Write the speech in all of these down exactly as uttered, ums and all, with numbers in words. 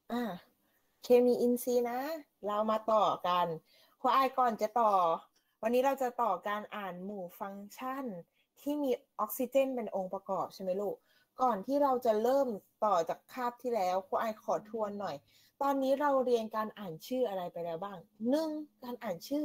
อ่าเคมีอินทรีย์นะ เรามาต่อกันครูอายก่อนจะต่อ วันนี้เราจะต่อการอ่านหมู่ฟังก์ชันที่มีออกซิเจนเป็นองค์ประกอบใช่ไหมลูก ก่อนที่เราจะเริ่มต่อจากคาบที่แล้วครูอายขอทวนหน่อย ตอนนี้เราเรียนการอ่านชื่ออะไรไปแล้วบ้างหนึ่งการอ่านชื่อ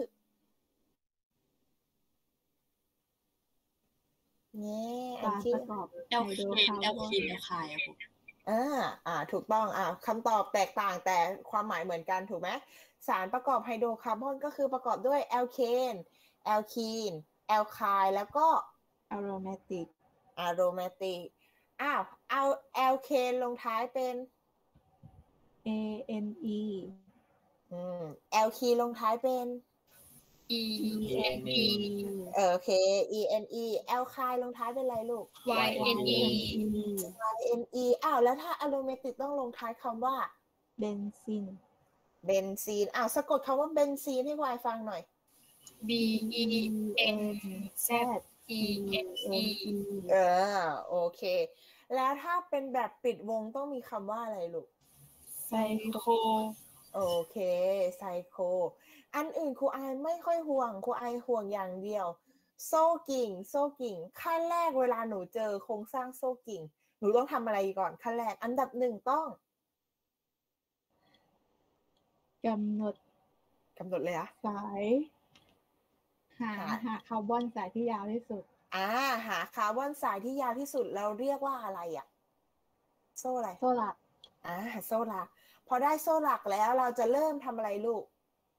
เนี่ยอ่านสารชื่อประกอบแอไฮลเคนโดรคาร์แอลบอนคีนแอลไคน์อะผมอ่าอ่าถูกต้องอ่าคำตอบแตกต่างแต่ความหมายเหมือนกันถูกไหมสารประกอบไฮโดรคาร์บอนก็คือประกอบด้วยแอลเคนแอลคีนแอลไคน์แล้วก็อะโรมาติกอะโรมาติกอ้าวเอาแอลเคนลงท้ายเป็นเอ เอ็น อีอืมแอลคีนลงท้ายเป็นอีอีเอ็เอ็นนอีอีเออโอเค อี เอ็น อี แอลไคน์ลงท้ายเป็นอะไรลูกวาย เอ็น อีวาย เอ็น อี อ้าวแล้วถ้าอะโรมาติกต้องลงท้ายคำว่าเบนซินเบนซีนอ้าวสะกดคำว่าเบนซีนให้ควายฟังหน่อย B E N Z E N E เออโอเค แล้วถ้าเป็นแบบปิดวงต้องมีคำว่าอะไรลูกไซโคโอเคไซโคอันอื่นครูอายไม่ค่อยห่วงครูอายห่วงอย่างเดียว โซ่กิ่งโซ่กิ่งขั้นแรกเวลาหนูเจอโครงสร้างโซ่กิ่งหนูต้องทำอะไรก่อนขั้นแรกอันดับหนึ่งต้องกำหนดกำหนดเลยอะสายหาหาหาคาร์บอนสายที่ยาวที่สุดอ่าหาคาร์บอนสายที่ยาวที่สุดเราเรียกว่าอะไรอะโซ่อะไรโซ่หลักอ่าโซ่หลักพอได้โซ่หลักแล้วเราจะเริ่มทำอะไรลูก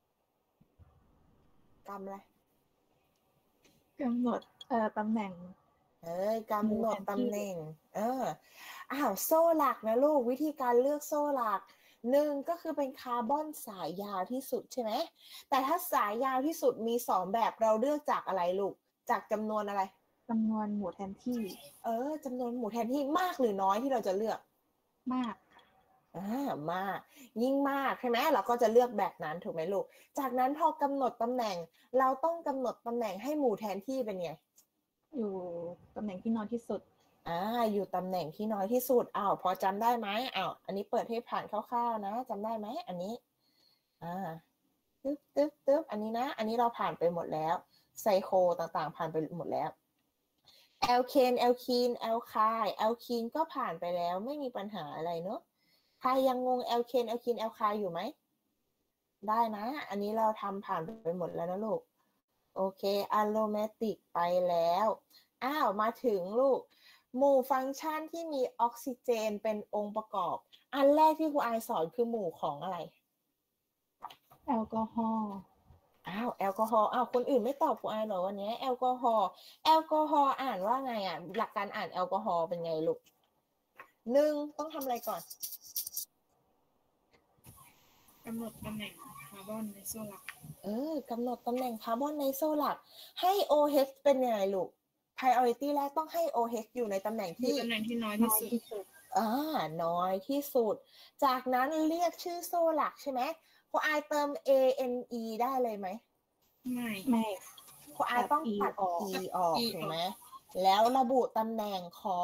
กำอะไรกำหนดเอ่อตำแหน่งเออกำหนดตำแหน่งเอออ้าวโซ่หลักนะลูกวิธีการเลือกโซ่หลักหนึ่งก็คือเป็นคาร์บอนสายยาวที่สุดใช่ไหมแต่ถ้าสายยาวที่สุดมีสองแบบเราเลือกจากอะไรลูกจากจำนวนอะไรจำนวนหมู่แทนที่เออจำนวนหมู่แทนที่มากหรือน้อยที่เราจะเลือกมากอ่ามากยิ่งมากใช่ไหมเราก็จะเลือกแบบนั้นถูกไหมลูกจากนั้นพอกำหนดตำแหน่งเราต้องกำหนดตำแหน่งให้หมู่แทนที่เป็นไงอยู่ตำแหน่งที่น้อยที่สุดอ่าอยู่ตำแหน่งที่น้อยที่สุดอ้าวพอจำได้ไหมอ้าวอันนี้เปิดให้ผ่านคร่าวๆนะจำได้ไหมอันนี้อ่าตึ๊บตึ๊บตึ๊บอันนี้นะอันนี้เราผ่านไปหมดแล้วไซโคต่างๆผ่านไปหมดแล้วแอลเคนแอลคีนแอลไคน์แอลคีนก็ผ่านไปแล้วไม่มีปัญหาอะไรเนอะใครยังงงแอลเคนแอลคีนแอลไคน์อยู่ไหมได้นะอันนี้เราทำผ่านไปหมดแล้วนะลูกโอเคอะโรมาติกไปแล้วอ้าวมาถึงลูกหมู่ฟังก์ชันที่มีออกซิเจนเป็นองค์ประกอบอันแรกที่ครูอายสอนคือหมู่ของอะไรแอลกอฮอล์อ้าวแอลกอฮอล์อ้าวคนอื่นไม่ตอบครูอายเหรอวันนี้แอลกอฮอล์แอลกอฮอล์อ่านว่าไงอ่ะหลักการอ่านแอลกอฮอล์เป็นไงลูกหนึ่งต้องทำอะไรก่อนกำหนดตำแหน่งคาร์บอนในโซ่หลักเออกำหนดตำแหน่งคาร์บอนในโซ่หลักให้ โอ เอช เป็นยังไงลูก priority แรกต้องให้ โอ เอช อยู่ในตำแหน่งอยู่ที่ตำแหน่งที่น้อยน้ที่อยสุดที่สุดอ่าน้อยที่สุด จากนั้นเรียกชื่อโซ่หลักใช่ไหมครูอายเติม เอ เอ็น อี ได้เลยไหมไม่ไม่ครูอายต้องตัดออก e ออก E ถูกออกไหมแล้วระบุตำแหน่งของ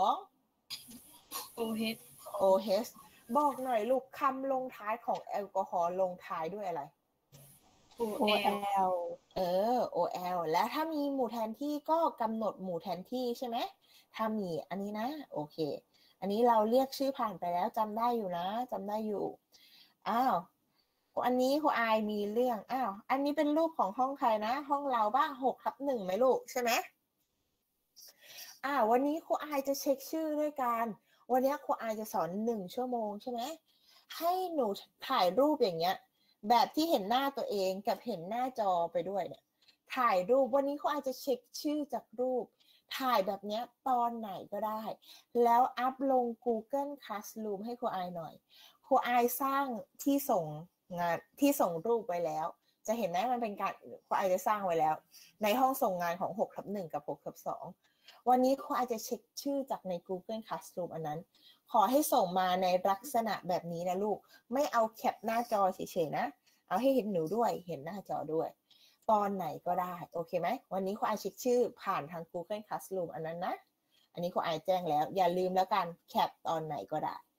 OH โอ เอช บอกหน่อยลูกคำลงท้ายของแอลกอฮอล์ลงท้ายด้วยอะไรโอ แอ OL ลเออ โอ แอล แล้วถ้ามีหมู่แทนที่ก็กำหนดหมู่แทนที่ใช่ไหมถ้ามีอันนี้นะโอเคอันนี้เราเรียกชื่อผ่านไปแล้วจำได้อยู่นะจำได้อยู่อ้าวอันนี้ครูอายมีเรื่องอ้าวอันนี้เป็นรูปของห้องใครนะห้องเราบ้างหกทับหนึ่งไหมลูกใช่ไหมอ้าววันนี้ครูอายจะเช็คชื่อด้วยกันวันนี้ครูอายจะสอนหนึ่งชั่วโมงใช่ไหมให้หนูถ่ายรูปอย่างเงี้ยแบบที่เห็นหน้าตัวเองกับเห็นหน้าจอไปด้วยเนี่ยถ่ายรูปวันนี้ครูอายจะเช็คชื่อจากรูปถ่ายแบบเนี้ยตอนไหนก็ได้แล้วอัพลง Google Classroom ให้ครูอายหน่อยครูอายสร้างที่ส่งงานที่ส่งรูปไว้แล้วจะเห็นไหมมันเป็นการครูอายจะสร้างไว้แล้วในห้องส่งงานของหกทับหนึ่งกับหกทับสองวันนี้ครูอาจจะเช็คชื่อจากใน Google Classroom อันนั้นขอให้ส่งมาในลักษณะแบบนี้นะลูกไม่เอาแคปหน้าจอเฉยๆนะเอาให้เห็นหนูด้วยเห็นหน้าจอด้วยตอนไหนก็ได้โอเคไหมวันนี้ครูอาจเช็คชื่อผ่านทาง Google Classroom อันนั้นนะอันนี้ครูอาจแจ้งแล้วอย่าลืมแล้วกันแคปตอนไหนก็ได้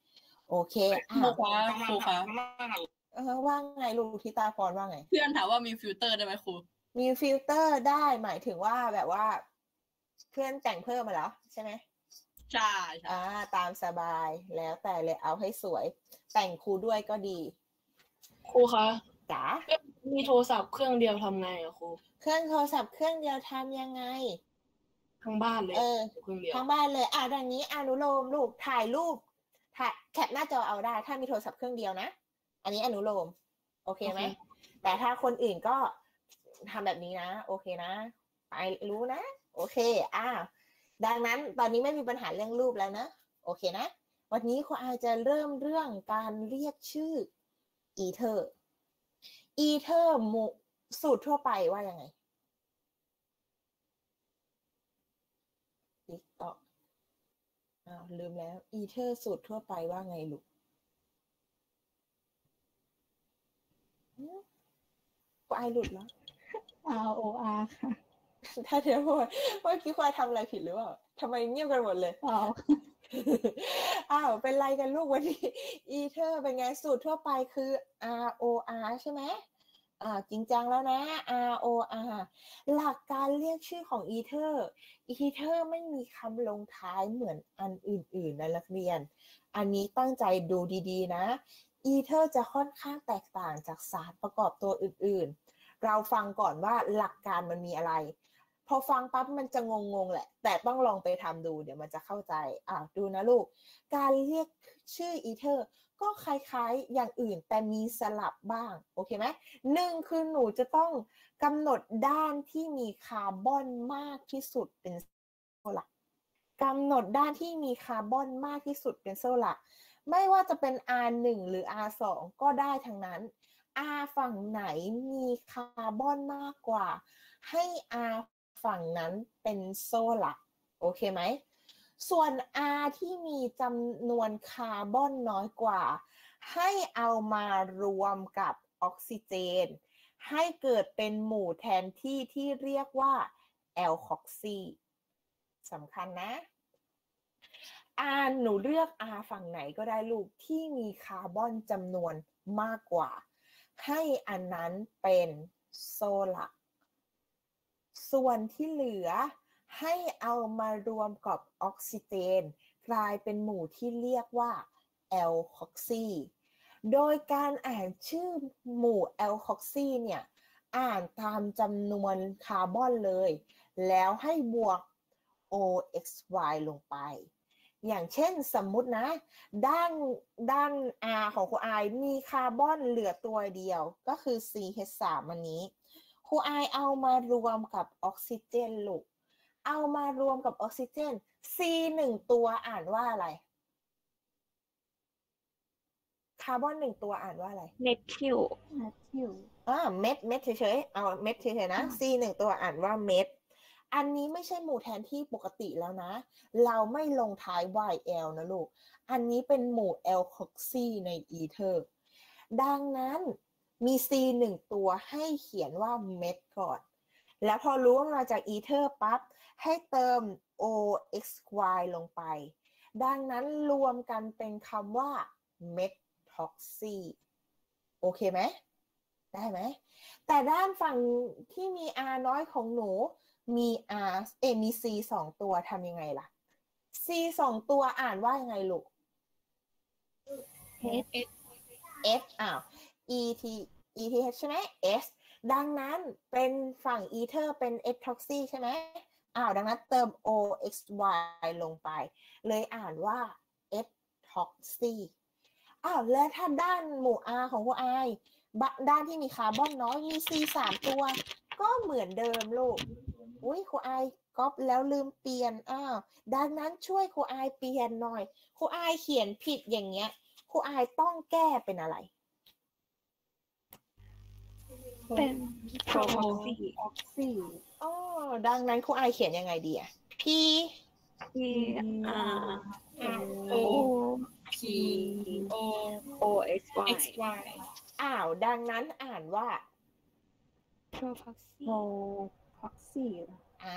โอเคครูคะครูคะเออว่าไงลูกทิตาพรว่าไงเพื่อนถามว่ามีฟิลเตอร์ได้ไหมครูมีฟิลเตอร์ได้หมายถึงว่าแบบว่าเพื่อนแต่งเพิ่มมาแล้วใช่ไหมใช่ใช่อ่าตามสบายแล้วแต่เลยเอาให้สวยแต่งครูด้วยก็ดีครูคะจ๋ามีโทรศัพท์เครื่องเดียวทำไงอะครูเครื่องโทรศัพท์เครื่องเดียวทำยังไงทั้งบ้านเลยเออเครื่องเดียวทั้งบ้านเลยอ่ะดังนี้อนุโลมลูกถ่ายรูปถ่ายแคปหน้าจอเอาได้ถ้ามีโทรศัพท์เครื่องเดียวนะอันนี้อนุโลมโอเคไหมแต่ถ้าคนอื่นก็ทำแบบนี้นะโอเคนะไปรู้นะโอเคอ่ะดังนั้นตอนนี้ไม่มีปัญหาเรื่องรูปแล้วนะโอเคนะวันนี้ครูอาจะเริ่มเรื่องการเรียกชื่ออีเทอร์อีเทอร์หมู่สูตรทั่วไปว่ายังไงติ๊กต๊อกอ้าวลืมแล้วอีเทอร์สูตรทั่วไปว่าไงลูกครูอาหลุดแล้ว R O R ค่ะถ้าเดี๋ยวเมื่อกี้ควายทำอะไรผิดหรือเปล่าทำไมเงียบกันหมดเลยอ้าวอ้าวเป็นไรกันลูกวันนี้อีเทอร์เป็นไงสูตรทั่วไปคือ R O R ใช่ไหมอ่าจริงจังแล้วนะ R O R หลักการเรียกชื่อของอีเทอร์อีเทอร์ไม่มีคำลงท้ายเหมือนอันอื่นๆนะนักเรียนอันนี้ตั้งใจดูดีๆนะอีเทอร์จะค่อนข้างแตกต่างจากสารประกอบตัวอื่นๆเราฟังก่อนว่าหลักการมันมีอะไรพอฟังปั๊บมันจะงงๆแหละแต่ต้องลองไปทำดูเดี๋ยวมันจะเข้าใจอ่ะดูนะลูกการเรียกชื่ออีเทอร์ก็คล้ายๆอย่างอื่นแต่มีสลับบ้างโอเคไหมหนึ่งคือหนูจะต้องกำหนดด้านที่มีคาร์บอนมากที่สุดเป็นโซหลักกำหนดด้านที่มีคาร์บอนมากที่สุดเป็นโซหลักไม่ว่าจะเป็น อาร์ หนึ่ง หรือ อาร์ สอง ก็ได้ทั้งนั้น R ฝั่งไหนมีคาร์บอนมากกว่าให้ R ฝั่งนั้นเป็นโซ่หลักโอเคไหมส่วน R ที่มีจำนวนคาร์บอนน้อยกว่าให้เอามารวมกับออกซิเจนให้เกิดเป็นหมู่แทนที่ที่เรียกว่าแอลคอกซีสำคัญนะ R หนูเลือก R ฝั่งไหนก็ได้ลูกที่มีคาร์บอนจำนวนมากกว่าให้อันนั้นเป็นโซ่หลักส่วนที่เหลือให้เอามารวมกับออกซิเจนกลายเป็นหมู่ที่เรียกว่าแอลคอกซีโดยการอ่านชื่อหมู่แอลคอกซีเนี่ยอ่านตามจำนวนคาร์บอนเลยแล้วให้บวก โอ เอ็กซ์ วาย ลงไปอย่างเช่นสมมุตินะด้านด้าน R ของครูอายมีคาร์บอนเหลือตัวเดียวก็คือ ซี เอช สาม อันนี้ครูอายเอามารวมกับออกซิเจนลูกเอามารวมกับออกซิเจน C หนึ่งตัวอ่านว่าอะไรคาร์บอนหนึ่งตัวอ่านว่าอะไรเมทิลเมทิลอ่าเม็ดเม็ดเฉยๆเอาเม็ดเฉยๆนะ C หนึ่งตัวอ่านว่าเม็ดอันนี้ไม่ใช่หมู่แทนที่ปกติแล้วนะเราไม่ลงท้าย วาย แอล นะลูกอันนี้เป็นหมู่แอลคอกซีในอีเทอร์ดังนั้นมี C หนึ่งตัวให้เขียนว่าเม็ดก่อนแล้วพอรู้ว่ามาจากอีเทอร์ปั๊บให้เติม โอ เอ็กซ์ วาย ลงไปดังนั้นรวมกันเป็นคำว่าเม็ดท็อกซีโอเคไหมได้ไหมแต่ด้านฝั่งที่มี R น้อยของหนูมี R เอมี C สองตัวทำยังไงล่ะ C สองตัวอ่านว่ายังไงลูก H F อ้าว E T E T H ใช่ไหม S ดังนั้นเป็นฝั่ง ether เป็น H toxy ใช่ไหมอ้าวดังนั้นเติม โอ เอ็กซ์ วาย ลงไปเลยอ่านว่า H toxy อ้าวแล้วถ้าด้านหมู่ R ของพวก I ด้านที่มีคาร์บอนน้อยมี C สามตัวก็เหมือนเดิมลูกอุ้ยครูไอก๊อปแล้วลืมเปลี่ยนอ้าวดังนั้นช่วยครูไอเปลี่ยนหน่อยครูไอเขียนผิดอย่างเงี้ยครูไอต้องแก้เป็นอะไรเป็นโปรพ็อกซี่ออกซี่อ๋อดังนั้นครูไอเขียนยังไงดีอะ P P R O P O O X Y X Y อ้าวดังนั้นอ่านว่าโปรพ็อกซี่อ่า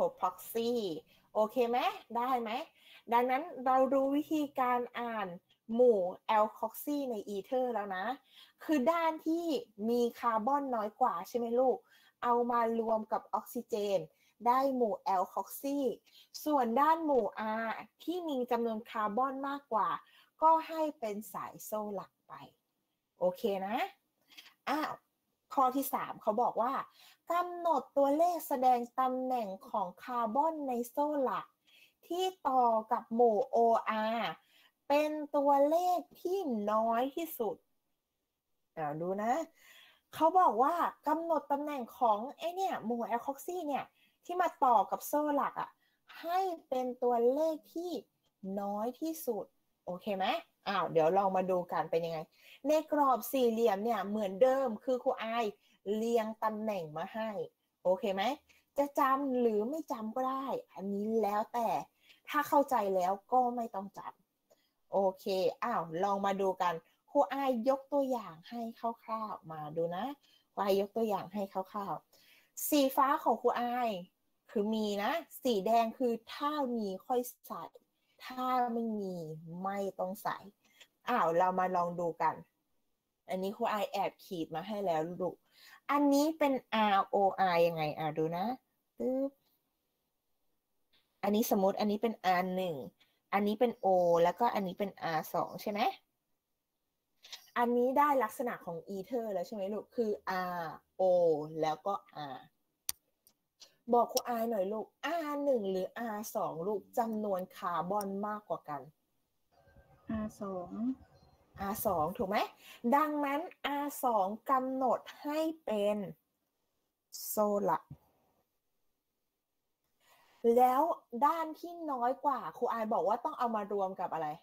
propoxy โอเคไหมได้ไหมดังนั้นเราดูวิธีการอ่านหมู่แอลคอกซีในอีเทอร์แล้วนะคือด้านที่มีคาร์บอนน้อยกว่าใช่ไหมลูกเอามารวมกับออกซิเจนได้หมู่แอลคอกซีส่วนด้านหมู่ R ที่มีจำนวนคาร์บอนมากกว่าก็ให้เป็นสายโซ่หลักไปโอเคนะอ้าวข้อที่สามเขาบอกว่ากำหนดตัวเลขแสดงตำแหน่งของคาร์บอนในโซ่หลักที่ต่อกับหมู่ โอ อาร์ เป็นตัวเลขที่น้อยที่สุดอ่าดูนะเขาบอกว่ากำหนดตำแหน่งของไอ้เนี่ยหมู่แอลคอกซีเนี่ยที่มาต่อกับโซ่หลักอ่ะให้เป็นตัวเลขที่น้อยที่สุดโอเคไหมอ้าวเดี๋ยวลองมาดูกันเป็นยังไงในกรอบสี่เหลี่ยมเนี่ยเหมือนเดิมคือครูอายเรียงตำแหน่งมาให้โอเคไหมจะจำหรือไม่จำก็ได้อันนี้แล้วแต่ถ้าเข้าใจแล้วก็ไม่ต้องจำโอเคอ้าวลองมาดูกันครูอายยกตัวอย่างให้คร่าวๆมาดูนะครูอายยกตัวอย่างให้คร่าวๆสีฟ้าของครูอายคือมีนะสีแดงคือถ้ามีค่อยใส่ถ้าไม่มีไม่ต้องใส่อ้าวเรามาลองดูกันอันนี้ครูอายแอบขีดมาให้แล้วลูกอันนี้เป็น R O R ยังไงอ่ะดูนะปึ๊บอันนี้สมมติอันนี้เป็น อาร์ หนึ่ง อันนี้เป็น O แล้วก็อันนี้เป็น อาร์ สอง ใช่ไหมอันนี้ได้ลักษณะของอีเทอร์แล้วใช่ไหมลูกคือ R O แล้วก็ R บอกครูอายหน่อยลูก อาร์ หนึ่ง หรือ อาร์ สอง ลูกจำนวนคาร์บอนมากกว่ากันอาร์ สองอาร์ สอง ถูกไหมดังนั้น อาร์ สอง กำหนดให้เป็นโซ่หลักแล้วด้านที่น้อยกว่าครูอายบอกว่าต้องเอามารวมกับอะไร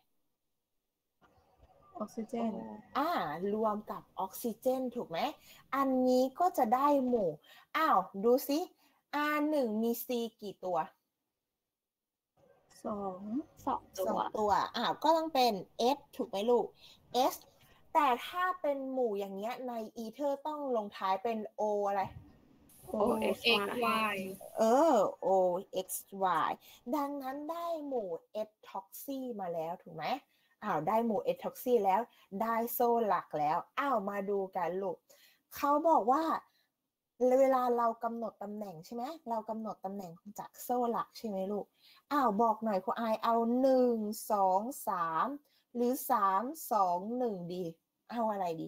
ออกซิเจนอ่ารวมกับออกซิเจนถูกไหมอันนี้ก็จะได้หมู่อ้าวดูซิ อาร์ หนึ่ง มี C กี่ตัวสองสองตัสอวงตัวอ้าวก็ต้องเป็น S ถูกไหมลูก S แต่ถ้าเป็นหมู่อย่างเงี้ยในอีเทอร์ต้องลงท้ายเป็น O อะไรโอ เอ็กซ์ x y เออ O X Y ดังนั้นได้หมู่ S toxy มาแล้วถูกไหมอ้าวได้หมู่ S toxy แล้วได้โซ่หลักแล้วอ้าวมาดูกันลูกเขาบอกว่าเวลาเรากำหนดตำแหน่งใช่ไหมเรากำหนดตำแหน่งจากโซ่หลักใช่ไหมลูกอ้าวบอกหน่อยครูอายเอาหนึ่งสองสามหรือสามสองหนึ่งดีเอาอะไรดี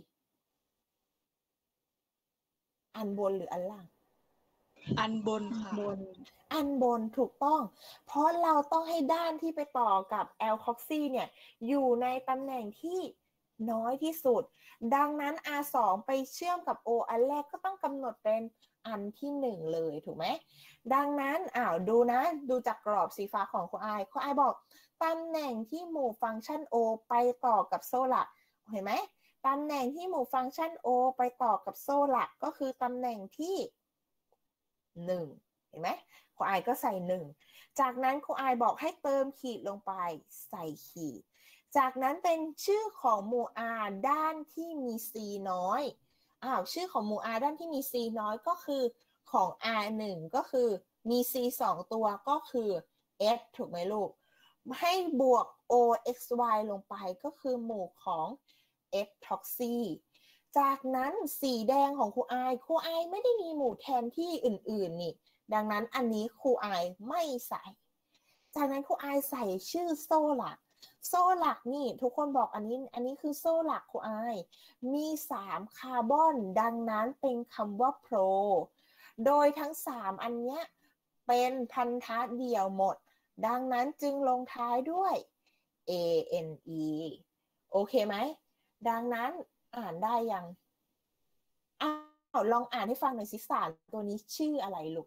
อันบนหรืออันล่างอันบนค่ะบนอันบนถูกต้องเพราะเราต้องให้ด้านที่ไปต่อกับแอลคอกซีเนี่ยอยู่ในตำแหน่งที่น้อยที่สุดดังนั้น อาร์ สอง ไปเชื่อมกับ O อันแรกก็ต้องกำหนดเป็นอันที่หนึ่งเลยถูกไหมดังนั้นอ้าวดูนะดูจากกรอบสีฟ้าของครูอายครูอายบอกตำแหน่งที่หมู่ฟังก์ชัน O ไปต่อกับโซ่หลักเห็นไหมตำแหน่งที่หมู่ฟังก์ชัน O ไปต่อกับโซ่หลักก็คือตำแหน่งที่หนึ่งเห็นไหมครูอายก็ใส่หนึ่งจากนั้นครูอายบอกให้เติมขีดลงไปใส่ขีดจากนั้นเป็นชื่อของหมู่ R ด้านที่มี C น้อยอ้าวชื่อของหมู่ R ด้านที่มี C น้อยก็คือของ อาร์ หนึ่ง ก็คือมี C สองตัวก็คือ S ถูกไหมลูกให้บวก O X Y ลงไปก็คือหมู่ของ S toxy จากนั้นสีแดงของครูอายครูอายไม่ได้มีหมู่แทนที่อื่นๆนี่ดังนั้นอันนี้ครูอายไม่ใส่จากนั้นครูอายใส่ชื่อโซ่หลักโซ่หลักนี่ทุกคนบอกอันนี้อันนี้คือโซ่หลักครูอายมีสามคาร์บอนดังนั้นเป็นคำว่าโพรโดยทั้งสามอันเนี้ยเป็นพันธะเดี่ยวหมดดังนั้นจึงลงท้ายด้วย เอ เอ็น อี โอเคไหมดังนั้นอ่านได้ยังอ้าวลองอ่านให้ฟังหน่อยสิสารตัวนี้ชื่ออะไรลูก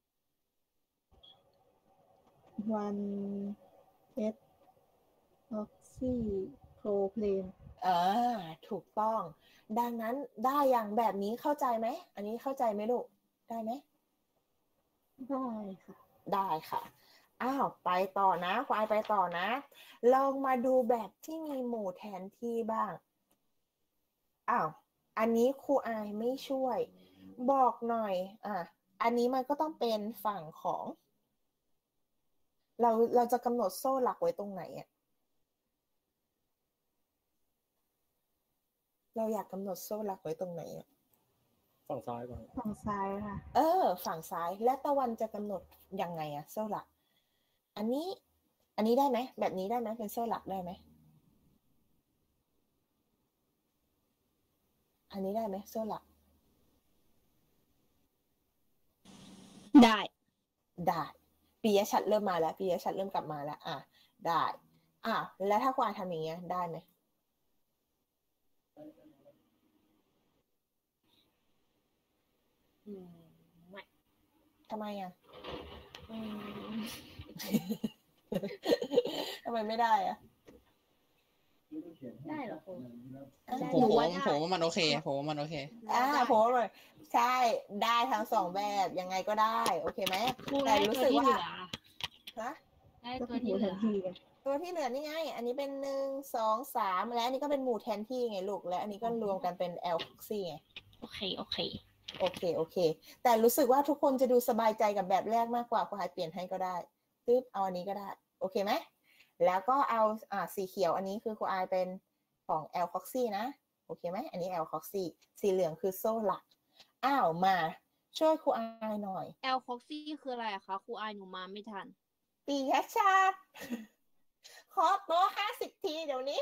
วันเอสออกซิโพรเพลนอ่าถูกต้องดังนั้นได้อย่างแบบนี้เข้าใจไหมอันนี้เข้าใจไหมลูกได้ไหมได้ค่ะได้ค่ะอ้าวไปต่อนะควายไปต่อนะลองมาดูแบบที่มีหมู่แทนที่บ้างอ้าวอันนี้ครูอายไม่ช่วยบอกหน่อยอ่ะอันนี้มันก็ต้องเป็นฝั่งของเราเราจะกำหนดโซ่หลักไว้ตรงไหนอ่ะเราอยากกำหนดโซ่หลักไว้ตรงไหนอะฝั่งซ้ายบ้างฝั่งซ้ายค่ะเออฝั่งซ้ายและตะวันจะกำหนดยังไงอะโซ่หลักอันนี้อันนี้ได้ไหมแบบนี้ได้ไหมเป็นโซ่หลักได้ไหมอันนี้ได้ไหมโซ่หลักได้ได้ปิยชัดเริ่มมาแล้วปิยชัดเริ่มกลับมาแล้วอ่ะได้อ่ะแล้วถ้าควายทำอย่างเงี้ยได้ไหมอืมไม่ทำไมอ่ะอืมทำไมไม่ได้อ่ะได้เหรอคุณผมผมว่าผมว่ามันโอเคผมว่ามันโอเคอ่าผมว่าใช่ได้ทั้งสองแบบยังไงก็ได้โอเคไหมแต่รู้สึกว่าฮะได้ตัวที่เหลือตัวที่เหลือนี่ไงอันนี้เป็นหนึ่งสองสามและอันนี้ก็เป็นหมู่แทนที่ไงลูกและอันนี้ก็รวมกันเป็น L พ็อกซี่ไงโอเคโอเคโอเคโอเคแต่รู้สึกว่าทุกคนจะดูสบายใจกับแบบแรกมากกว่าคุณหายเปลี่ยนให้ก็ได้ตึ๊บเอาอันนี้ก็ได้โอเคไหมแล้วก็เอาอ่าสีเขียวอันนี้คือครูอายเป็นของ L พ็อกซี่นะโอเคไหมอันนี้ L พ็อกซี่สีเหลืองคือโซ่หลักอ้าวมาช่วยครูอายหน่อย L พ็อกซี่คืออะไรคะครูอายหนูมาไม่ทันปียชาติขอโต๊ะห้าสิบทีเดี๋ยวนี้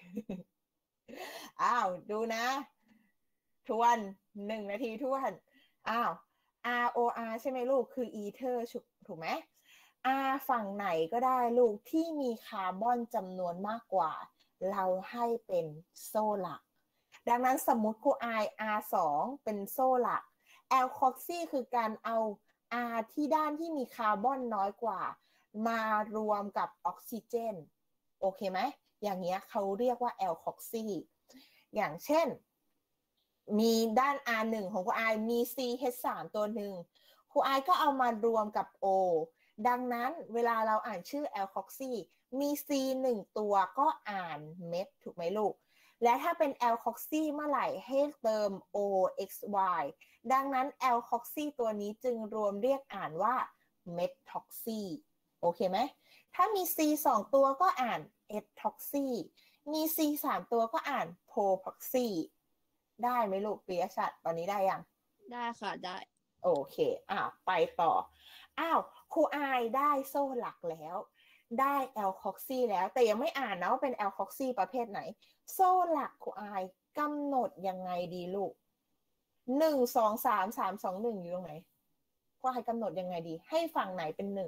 อ้าวดูนะทวนหนึ่งนาทีทวนอ้าว R O R ใช่ไหมลูกคือ ether ถูกไหม R ฝั่งไหนก็ได้ลูกที่มีคาร์บอนจำนวนมากกว่าเราให้เป็นโซ่หลักดังนั้นสมมุติครูอาย R สองเป็นโซ่หลัก L พ็อกซี่คือการเอา R ที่ด้านที่มีคาร์บอนน้อยกว่ามารวมกับออกซิเจนโอเคไหมอย่างเงี้ยเขาเรียกว่า L พ็อกซี่อย่างเช่นมีด้าน อาร์ หนึ่ง ของครูอายมี ซี เอช สาม ตัวหนึ่งครูอายก็เอามารวมกับ O ดังนั้นเวลาเราอ่านชื่อ L พ็อกซี่มี C หนึ่งตัวก็อ่านเม็ดถูกไหมลูกและถ้าเป็น L พ็อกซี่เมื่อไหร่ให้เติม O X Y ดังนั้น L พ็อกซี่ตัวนี้จึงรวมเรียกอ่านว่าเมทท็อกซี่โอเคไหมถ้ามี C สองตัวก็อ่าน S ท็อกซี่มี C สามตัวก็อ่านโพพ็อกซี่ได้ไหมลูกปิยชัดตอนนี้ได้ยังได้ค่ะได้โอเคอ่ะไปต่ออ้าวครูอายได้โซ่หลักแล้วได้แอลคอกซี่แล้วแต่ยังไม่อ่านนะว่าเป็นแอลคอกซี่ประเภทไหนโซ่หลักครูอายกำหนดยังไงดีลูกหนึ่งสองสามสามสองหนึ่งอยู่ตรงไหนครูอายกำหนดยังไงดีให้ฝั่งไหนเป็นหนึ่ง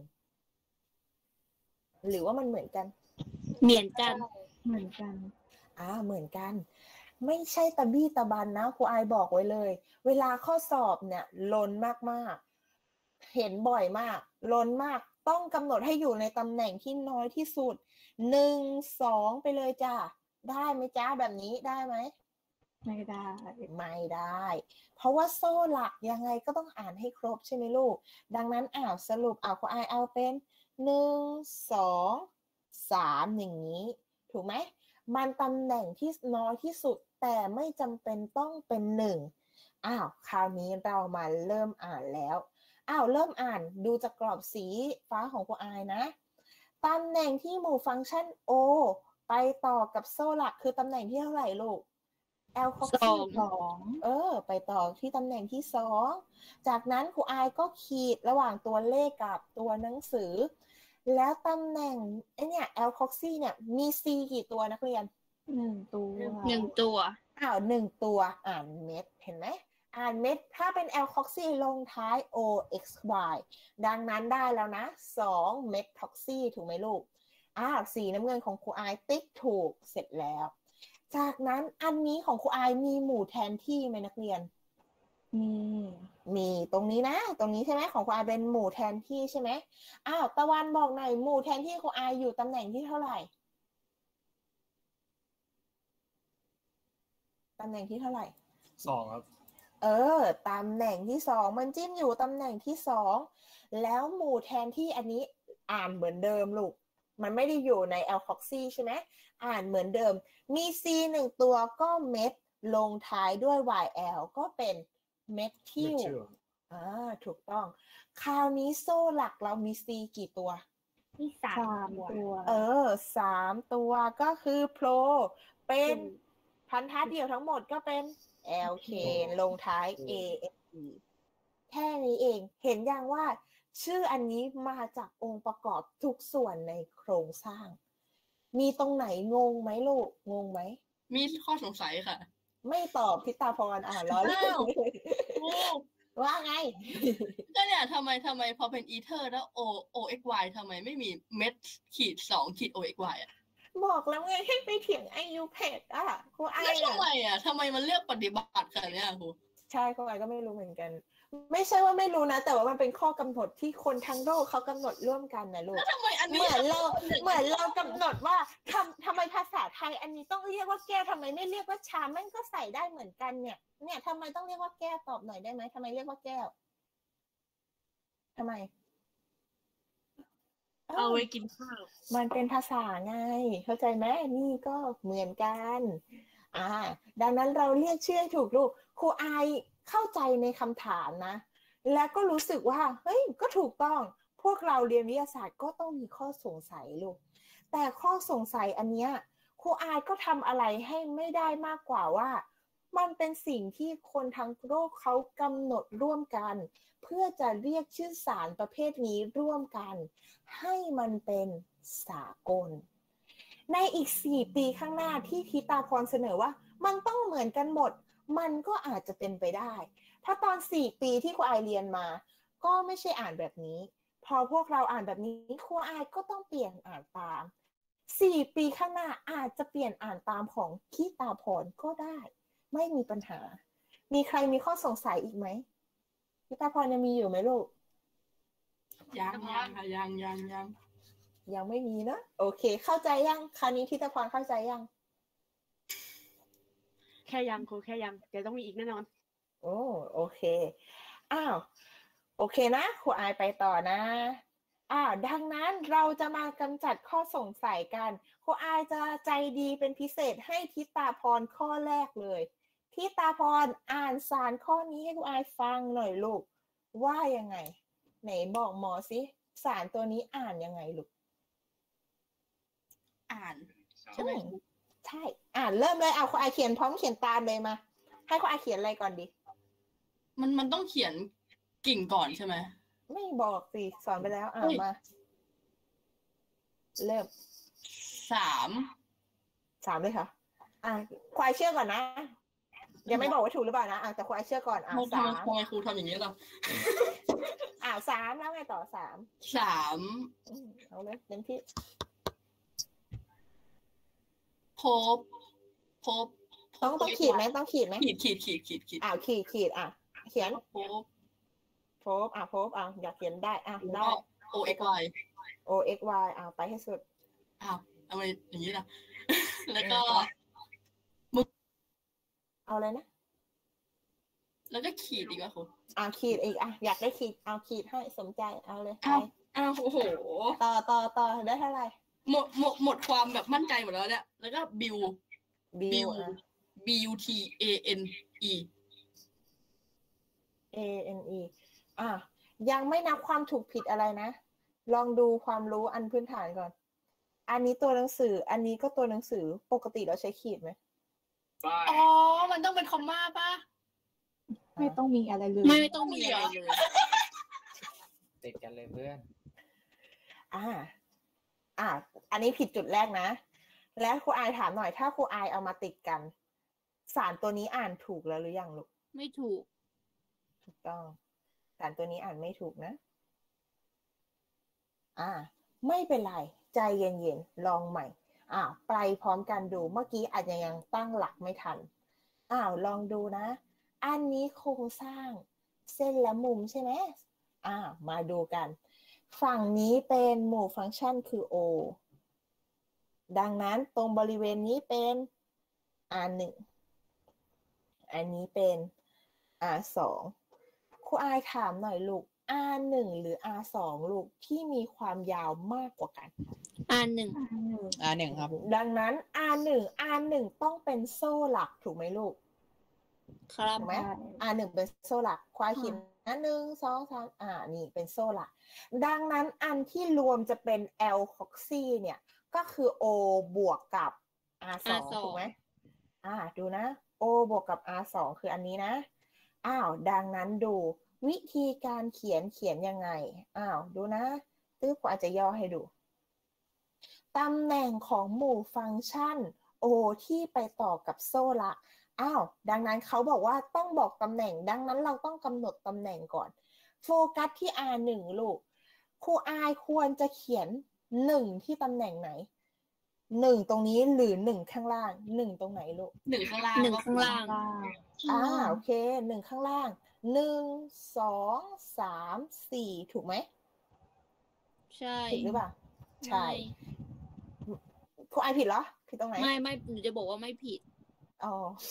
หรือว่ามันเหมือนกันเหมือนกันเหมือนกันอ่าเหมือนกันไม่ใช่ตะบี้ตะบันนะครูอายบอกไว้เลยเวลาข้อสอบเนี่ยล้นมากๆเห็นบ่อยมากล้นมากต้องกำหนดให้อยู่ในตำแหน่งที่น้อยที่สุดหนึ่งสองไปเลยจ้าได้ไหมจ้าแบบนี้ได้ไหมไม่ได้ไม่ได้เพราะว่าโซ่หลักยังไงก็ต้องอ่านให้ครบใช่ไหมลูกดังนั้นอ่าวสรุปอ่าวครูอายเอาเป็นหนึ่งสองสามอย่างนี้ถูกไหมมันตำแหน่งที่น้อยที่สุดแต่ไม่จำเป็นต้องเป็นหนึ่งอ้าวคราวนี้เรามาเริ่มอ่านแล้วอ้าวเริ่มอ่านดูจากกรอบสีฟ้าของครูอายนะตำแหน่งที่หมู่ฟังก์ชัน O ไปต่อกับโซ่หลักคือตำแหน่งที่เท่าไหร่ลูก L พ็อกซี่สองเออไปต่อที่ตำแหน่งที่สองจากนั้นครูอายก็ขีดระหว่างตัวเลขกับตัวหนังสือแล้วตำแหน่งไอเนี่ย L พ็อกซี่เนี่ยมี C กี่ตัวนักเรียนหนึ่งตัวหนึ่งตัวอ้าวหนึ่งตัวอ่านเม็ดเห็นไหมอ่านเม็ดถ้าเป็น L พ็อกซี่ลงท้าย O X Y ดังนั้นได้แล้วนะสองเม็ดพ็อกซี่ถูกไหมลูกอ้าวสีน้ำเงินของครูอายติ๊กถูกเสร็จแล้วจากนั้นอันนี้ของครูอายมีหมู่แทนที่ไหมนักเรียนมีมีตรงนี้นะตรงนี้ใช่ไหมของครูอายเป็นหมู่แทนที่ใช่ไหมอ้าวตะวันบอกหน่อยหมู่แทนที่ครูอายอยู่ตำแหน่งที่เท่าไหร่ตำแหน่งที่เท่าไหร่สองครับเออตำแหน่งที่สองมันจิ้มอยู่ตำแหน่งที่สองแล้วหมู่แทนที่อันนี้อ่านเหมือนเดิมลูกมันไม่ได้อยู่ใน L พ็อกซี่ใช่ไหมอ่านเหมือนเดิมมี C หนึ่งตัวก็เม็ดลงท้ายด้วย วาย แอล ก็เป็นเมทิลอ่าถูกต้องคราวนี้โซ่หลักเรามี C กี่ตัวมีสามตัวเออสามตัวก็คือโพรเป็นพันธะเดี่ยวทั้งหมดก็เป็น แอล เค ลงท้าย เอ เอส อี แค่นี้เองเห็นยังว่าชื่ออันนี้มาจากองค์ประกอบทุกส่วนในโครงสร้างมีตรงไหนงงไหมลูกงงไหมมีข้อสงสัยค่ะไม่ตอบพิตาพรอ่ะล้อเล่นว่าไงก็เนี่ยทำไมทำไมพอเป็นอีเทอร์แล้ว O O X Y ทำไมไม่มีเม็ดขีดสองขีด O X Y อ่ะบอกแล้วไงให้ไปเถียงไอยูเพดอ่ะครูไอแล้วทำไมอ่ะทำไมมันเลือกปฏิบัติกันเนี่ยครูใช่ครูไอก็ไม่รู้เหมือนกันไม่ใช่ว่าไม่รู้นะแต่ว่ามันเป็นข้อกำหนดที่คนทั้งโลกเขากำหนดร่วมกันนะลูกแล้วทำไมอันนี้เหมือนเราเหมือนเรากำหนดว่าทำทำไมภาษาไทยอันนี้ต้องเรียกว่าแก้วทำไมไม่เรียกว่าชามมันก็ใส่ได้เหมือนกันเนี่ยเนี่ยทำไมต้องเรียกว่าแก้วตอบหน่อยได้ไหมทำไมเรียกว่าแก้วทำไมเอาไว้กินข้าวมันเป็นภาษาไงเข้าใจไหมนี่ก็เหมือนกันอ่าดังนั้นเราเรียกชื่อถูกลูกครูไอเข้าใจในคำถามนะแล้วก็รู้สึกว่าเฮ้ยก็ถูกต้องพวกเราเรียนวิทยาศาสตร์ก็ต้องมีข้อสงสัยลูกแต่ข้อสงสัยอันเนี้ยครูไอก็ทำอะไรให้ไม่ได้มากกว่าว่ามันเป็นสิ่งที่คนทั้งโลกเขากำหนดร่วมกันเพื่อจะเรียกชื่อสารประเภทนี้ร่วมกันให้มันเป็นสากลในอีกสี่ปีข้างหน้าที่ทิตาพรเสนอว่ามันต้องเหมือนกันหมดมันก็อาจจะเป็นไปได้ถ้าตอนสี่ปีที่ครูไอเรียนมาก็ไม่ใช่อ่านแบบนี้พอพวกเราอ่านแบบนี้ครูไอก็ต้องเปลี่ยนอ่านตามสี่ปีข้างหน้าอาจจะเปลี่ยนอ่านตามของทิตาพรก็ได้ไม่มีปัญหามีใครมีข้อสงสัยอีกไหมทิตาพรยังมีอยู่ไหมลูกยังยังค่ะยังยังยังยังไม่มีนะโอเคเข้าใจยังคราวนี้ทิตาพรเข้าใจยังแค่ยังครูแค่ยังเดี๋ยวต้องมีอีกแน่นอนโอ้โอเคอ้าวโอเคนะครูอายไปต่อนะอ้าวดังนั้นเราจะมากำจัดข้อสงสัยกันครูอายจะใจดีเป็นพิเศษให้ทิตาพรข้อแรกเลยทิตาพรอ่านสารข้อนี้ให้ครูอายฟังหน่อยลูกว่ายังไงไหนบอกหมอสิสารตัวนี้อ่านยังไงลูกอ่านใช่ไหมใช่อ่านเริ่มเลยเอาครูอายเขียนพร้อมเขียนตามเลยมาให้ครูอายเขียนอะไรก่อนดีมันมันต้องเขียนกิ่งก่อนใช่ไหมไม่บอกสิสอนไปแล้วอ่านมาเริ่มสามสามเลยค่ะอ่ะครูอายเชื่อก่อนนะยังไม่บอกว่าถูกหรือเปล่านะอ่ะแต่ครูอายเชื่อก่อนอ่ะสามทำไมครูทำอย่างนี้ล่ะอ่ะสามแล้วไงต่อสามสามเอาเลยเต็มที่พบพบต้องต้องขีดไหมต้องขีดไหมขีดขีดขีดขีดขีดอ่าขีดขีดอ่ะเขียนพบพบอ่ะพบอ่ะอยากเขียนได้อ่ะได้ O X Y O X Y อ่ะไปให้สุดอ้าวทำไมอย่างนี้ล่ะแล้วก็มึกเอาอะไรนะแล้วก็ขีดอีกอ่ะครูอ่ะขีดอีกอ่ะอยากได้ขีดเอาขีดให้สมใจเอาเลยอ้าวอ้าวโอ้โหต่อต่อต่อได้เท่าไหร่หมดหมดหมดความแบบมั่นใจหมดแล้วเนี่ยแล้วก็บิวบิว B U T A N E A N E อ่ะยังไม่นับความถูกผิดอะไรนะลองดูความรู้อันพื้นฐานก่อนอันนี้ตัวหนังสืออันนี้ก็ตัวหนังสือปกติเราใช้ขีดไหมอ๋อมันต้องเป็นคอมม่าป่ะไม่ต้องมีอะไรเลยไม่ต้องมีอะไรเลยติดกันเลยเพื่อนอ่าอ่าอันนี้ผิดจุดแรกนะแล้วครูอายถามหน่อยถ้าครูอายเอามาติดกันสารตัวนี้อ่านถูกแล้วหรือยังลูกไม่ถูกถูกต้องสารตัวนี้อ่านไม่ถูกนะอ่าไม่เป็นไรใจเย็นๆลองใหม่อ้าวไปพร้อมกันดูเมื่อกี้อาจจะยังตั้งหลักไม่ทันอ้าวลองดูนะอันนี้โครงสร้างเส้นและมุมใช่ไหมอ่ามาดูกันฝั่งนี้เป็นหมู่ฟังก์ชันคือ O ดังนั้นตรงบริเวณนี้เป็น อาร์ หนึ่ง อันนี้เป็น อาร์ สอง ครูอายถามหน่อยลูก อาร์ หนึ่ง หรือ อาร์ สอง ลูกที่มีความยาวมากกว่ากันอาร์ หนึ่งอาร์ หนึ่ง ครับดังนั้น อาร์ หนึ่ง อาร์ หนึ่ง ต้องเป็นโซ่หลักถูกไหมลูกครับถูกไหม อาร์ หนึ่ง เป็นโซ่หลักควายขีดนะหนึ่ง สอง สามอ่านี่เป็นโซ่หลักดังนั้นอันที่รวมจะเป็น L คอกซี่เนี่ยก็คือ O บวกกับ อาร์ สอง ถูกไหมอ่าดูนะ O บวกกับ R สองคืออันนี้นะอ้าวดังนั้นดูวิธีการเขียนเขียนยังไงอ้าวดูนะตึ๊บอาจจะย่อให้ดูตำแหน่งของหมู่ฟังก์ชัน O ที่ไปต่อกับโซ่ละอ้าวดังนั้นเขาบอกว่าต้องบอกตำแหน่งดังนั้นเราต้องกำหนดตำแหน่งก่อนโฟกัสที่ อาร์ หนึ่ง ลูกครูอายควรจะเขียนหนึ่งที่ตำแหน่งไหนหนึ่งตรงนี้หรือหนึ่งข้างล่างหนึ่งตรงไหนลูกหนึ่งข้างล่างหนึ่งข้างล่างอ่าโอเคหนึ่งข้างล่างหนึ่งสองสามสี่ถูกไหมใช่ถูกหรือเปล่าใช่ครูอายผิดเหรอผิดตรงไหนไม่ไม่หนูจะบอกว่าไม่ผิดอ๋อ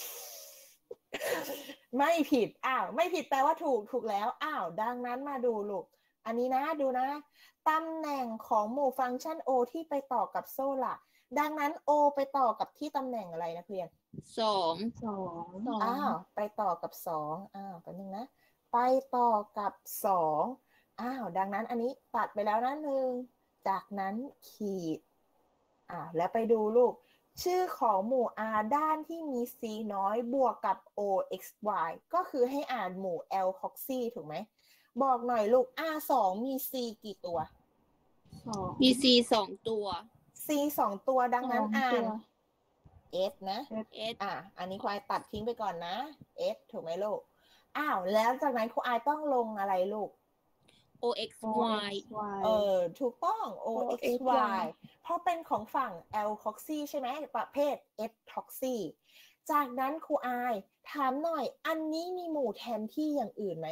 ไม่ผิดอ้าวไม่ผิดแปลว่าถูกถูกแล้วอ้าวดังนั้นมาดูลูกอันนี้นะดูนะตำแหน่งของหมู่ฟังก์ชัน O ที่ไปต่อกับโซ่ละดังนั้น O ไปต่อกับที่ตำแหน่งอะไรนะเพื่อนสองสองอ้าวไปต่อกับสองอ้าวแป๊บนึงนะไปต่อกับสองอ้าวดังนั้นอันนี้ตัดไปแล้วนะหนึ่งจากนั้นขีดอ่าแล้วไปดูลูกชื่อของหมู่ R ด้านที่มี C น้อยบวกกับ O x y ก็คือให้อ่านหมู่ L coxy ถูกไหมบอกหน่อยลูก R สองมี C กี่ตัวสองมีซีสองตัว C สองตัวดังนั้นสองอ่าตันว S นะเอสอ่ะอันนี้ครูอายตัดทิ้งไปก่อนนะ S ถูกไหมลูกอ้าวแล้วจากนั้นครูอายต้องลงอะไรลูกโอเอ็กซ์ O วาย x y เออถูกต้อง O x O x y y เพราะเป็นของฝั่ง L coxy ใช่ไหมประเภท S toxy จากนั้นครูอายถามหน่อยอันนี้มีหมู่แทนที่อย่างอื่นไหม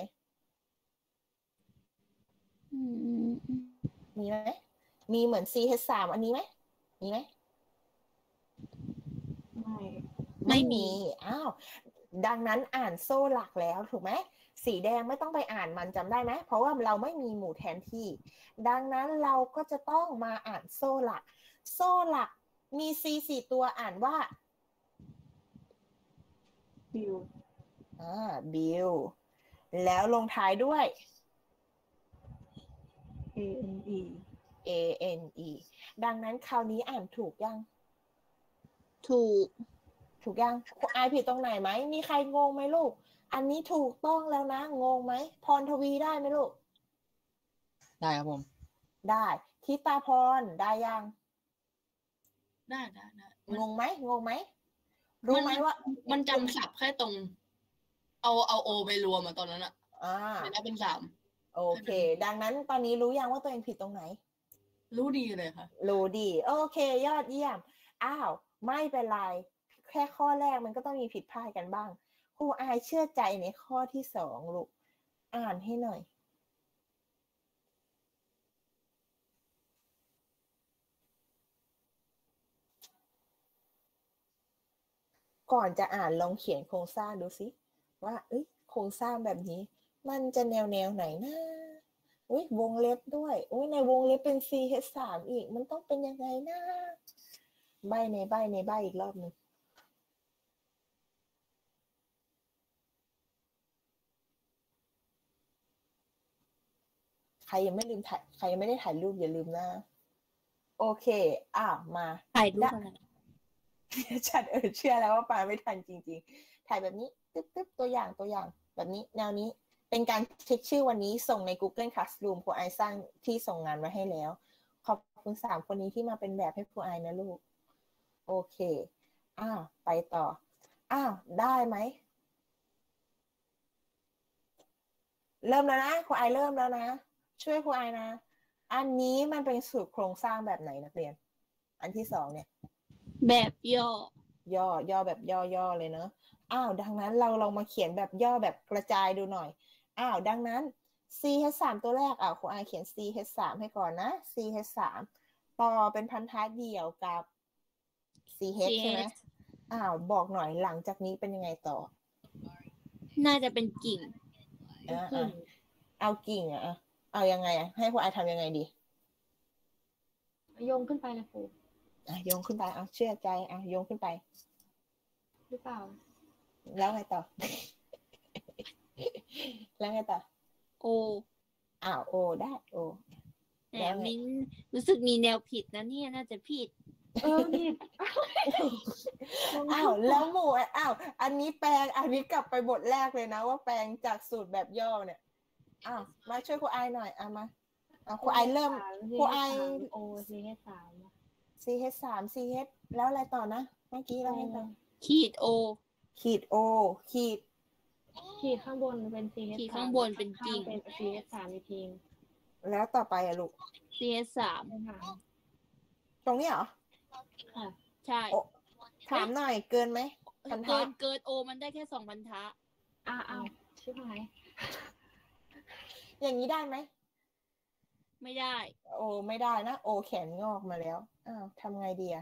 มีไหมมีเหมือน ซี เอช สาม อันนี้ไหมมีไหมไม่ไม่มีอ้าวดังนั้นอ่านโซ่หลักแล้วถูกไหมสีแดงไม่ต้องไปอ่านมันจำได้ไหมเพราะว่าเราไม่มีหมู่แทนที่ดังนั้นเราก็จะต้องมาอ่านโซ่หลักโซ่หลักมี C สี่ตัวอ่านว่าบิวอ่าบิลแล้วลงท้ายด้วย A N E A N E ดังนั้นคราวนี้อ่านถูกยังถูกถูกยังอายผิดตรงไหนไหมมีใครงงไหมลูกอันนี้ถูกต้องแล้วนะงงไหมพรทวีได้ไหมลูกได้ครับผมได้ทิตาพรได้ยังได้ได้ได้งงไหมงงไหมรู้ไหมว่ามันจำศัพท์แค่ตรง เอาเอาโอไปรวมอะตอนนั้นอะอ่าเลยได้เป็นสามโอเค ดังนั้นตอนนี้รู้ยังว่าตัวเองผิดตรงไหนรู้ดีเลยค่ะรู้ดีโอเคยอดเยี่ยมอ้าวไม่เป็นไรแค่ข้อแรกมันก็ต้องมีผิดพลาดกันบ้างครูอายเชื่อใจในข้อที่สองลูกอ่านให้หน่อยก่อนจะอ่านลองเขียนโครงสร้างดูสิว่าเอ้ยโครงสร้างแบบนี้มันจะแนวแนวไหนนะอุ้ยวงเล็บด้วยอุ้ยในวงเล็บเป็น ซี เอช สาม อีกมันต้องเป็นยังไงนะใบในใบในใบอีกรอบนึงใครยังไม่ลืมถ่ายใครยังไม่ได้ถ่ายรูปอย่าลืมนะโอเคอ่ะมาถ่ายรูปอะไรฉันเออเชื่อแล้วว่าปาไม่ทันจริงๆถ่ายแบบนี้ตึ๊บตึ๊บตัวอย่างตัวอย่างแบบนี้แนวนี้เป็นการเช็คชื่อวันนี้ส่งใน Google Classroom ครูไอสร้างที่ส่งงานมาให้แล้วขอบคุณสามคนนี้ที่มาเป็นแบบให้ครูไอนะลูกโอเคอ้าวไปต่ออ้าวได้ไหมเริ่มแล้วนะครูไอเริ่มแล้วนะช่วยครูไอนะอันนี้มันเป็นสูตรโครงสร้างแบบไหนนักเรียนอันที่สองเนี่ยแบบย่อย่อย่อแบบย่อๆเลยเนอะอ้าวดังนั้นเราลองมาเขียนแบบย่อแบบกระจายดูหน่อยอ้าวดังนั้น ซี เอช สาม ตัวแรกอ่ะครูอาเขียน ซี เอช สาม ให้ก่อนนะ ซี เอช สาม ต่อเป็นพันธะเดี่ยวกับ ซี เอช ใช่ไหมอ้าวบอกหน่อยหลังจากนี้เป็นยังไงต่อน่าจะเป็นกิ่งอ่าอ่ะเอากิ่งอ่ะอ่ะเอายังไงอ่ะให้ครูอาทำยังไงดีโยงขึ้นไปนะครูอ่ะโยงขึ้นไปเอาเชื่อใจอ่ะโยงขึ้นไปหรือเปล่าแล้วไงต่อ แล้วไงต่อโออ้าวโอได้โอแต่มินรู้สึกมีแนวผิดนะเนี่ยน่าจะผิดเออผิดอ้าวแล้วหมู่อ้าวอันนี้แปลงอันนี้กลับไปบทแรกเลยนะว่าแปลงจากสูตรแบบย่อเนี่ยอ้าวมาช่วยครูไอหน่อยเอามาเอาครูไอเริ่มครูไอโอซีเอสามซี เอช สาม ซี เอช แล้วอะไรต่อนะเมื่อกี้เราให้ต่อขีดโอขีด O ขีดขีดข้างบนเป็น ซี เอสขีดข้างบนเป็นกิ่งเป็น ซี เอส สามอีกทีแล้วต่อไปอะลูกซี เอส สามเป็นถามตรงนี้เหรอค่ะใช่โอ้ ถามหน่อยเกินไหมพันธะเกินเกินโอมันได้แค่สองพันธะอ้าวอ้าวชิบหายอย่างนี้ได้ไหมไม่ได้โอไม่ได้นะโอแขนงอกมาแล้วอ้าวทำไงดีอะ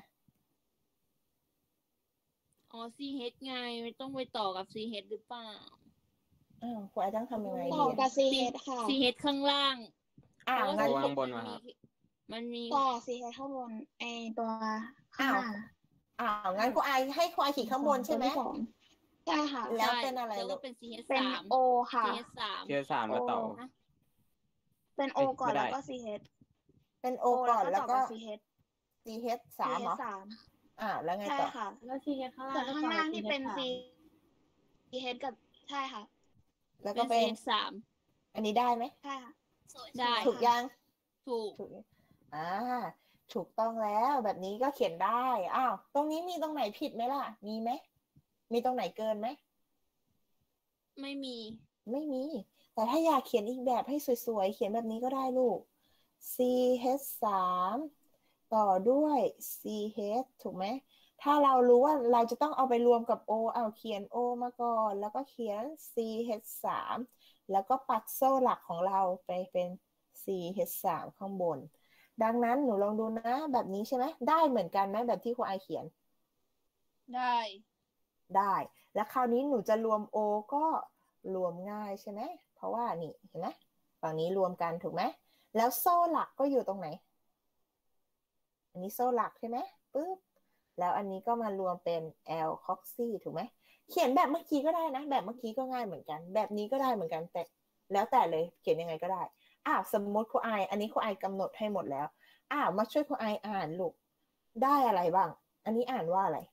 อ๋อ ซี เอช ไงไม่ต้องไปต่อกับ ซี เอช หรือเปล่าอ้าวครูไอต้องทำยังไงต่ดีออะกับ ซี เอช ค่ะซี เอช ข้างล่างอ้าวเพระงั้นว่ข้างบนมัมาครับมันมีต่อ ซี เอช ข้างบนไอตัวข้างหน้าอ้าวงั้นครูไอให้ครูไอขีดข้างบนใช่ไหมตัวที่สองใช่ค่ะแล้วเป็นอะไรแล้วลูก็กเป็น ซี เอชเป็นสามโอค่ะซี เอส สามเทียร์สามแล้วต่อโอ เป็นโอเอ้ยก่อนไม่ได้แล้วก็ ซี เอชเป็นโอโอก่อนแล้แล้ว วก็ก็ต่อกับ ซี เอชซี เอช สามเหรอสามอ่าแล้วไงใช่ต่อค่ะแล้ว ซี เอส ข้างล่างส่วนข้างล่างที่เป็นก็ซีต่อซี เอช กับใช่ค่ะแล้วเป็ก็นเป็ซีนเอช สามอันนี้ได้ไหมใช่ค่ะได้ถูกยังถูกถูกอ่าถูกต้องแล้วแบบนี้ก็เขียนได้อ้าวตรงนี้มีตรงไหนผิดไหมล่ะมีไหมมีตรงไหนเกินไหมไม่มีไม่มี แต่ถ้าอยากเขียนอีกแบบให้สวยๆเขียนแบบนี้ก็ได้ลูก ซี เอช สาม ต่อด้วย ซี เอช ถูกไหมถ้าเรารู้ว่าเราจะต้องเอาไปรวมกับ O เอาเขียน O มาก่อนแล้วก็เขียน ซี เอช สาม แล้วก็ปัดโซ่หลักของเราไปเป็น ซี เอช สาม ข้างบนดังนั้นหนูลองดูนะแบบนี้ใช่ไหมได้เหมือนกันไหมแบบที่ครูไอเขียนได้ได้แล้วคราวนี้หนูจะรวม O ก็รวมง่ายใช่ไหมเพราะว่านี่เห็นไหมฝั่งนี้รวมกันถูกไหมแล้วโซ่หลักก็อยู่ตรงไหนอันนี้โซ่หลักใช่ไหมปึ๊บแล้วอันนี้ก็มารวมเป็น L coxy ถูกไหมเขียนแบบเมื่อกี้ก็ได้นะแบบเมื่อกี้ก็ง่ายเหมือนกันแบบนี้ก็ได้เหมือนกันแต่แล้วแต่เลยเขียนยังไงก็ได้อ้าวสมมติครูไออันนี้ครูไอกำหนดให้หมดแล้วอ้าวมาช่วยครูไออ่านลูกได้อะไรบ้างอันนี้อ่านว่าอะไร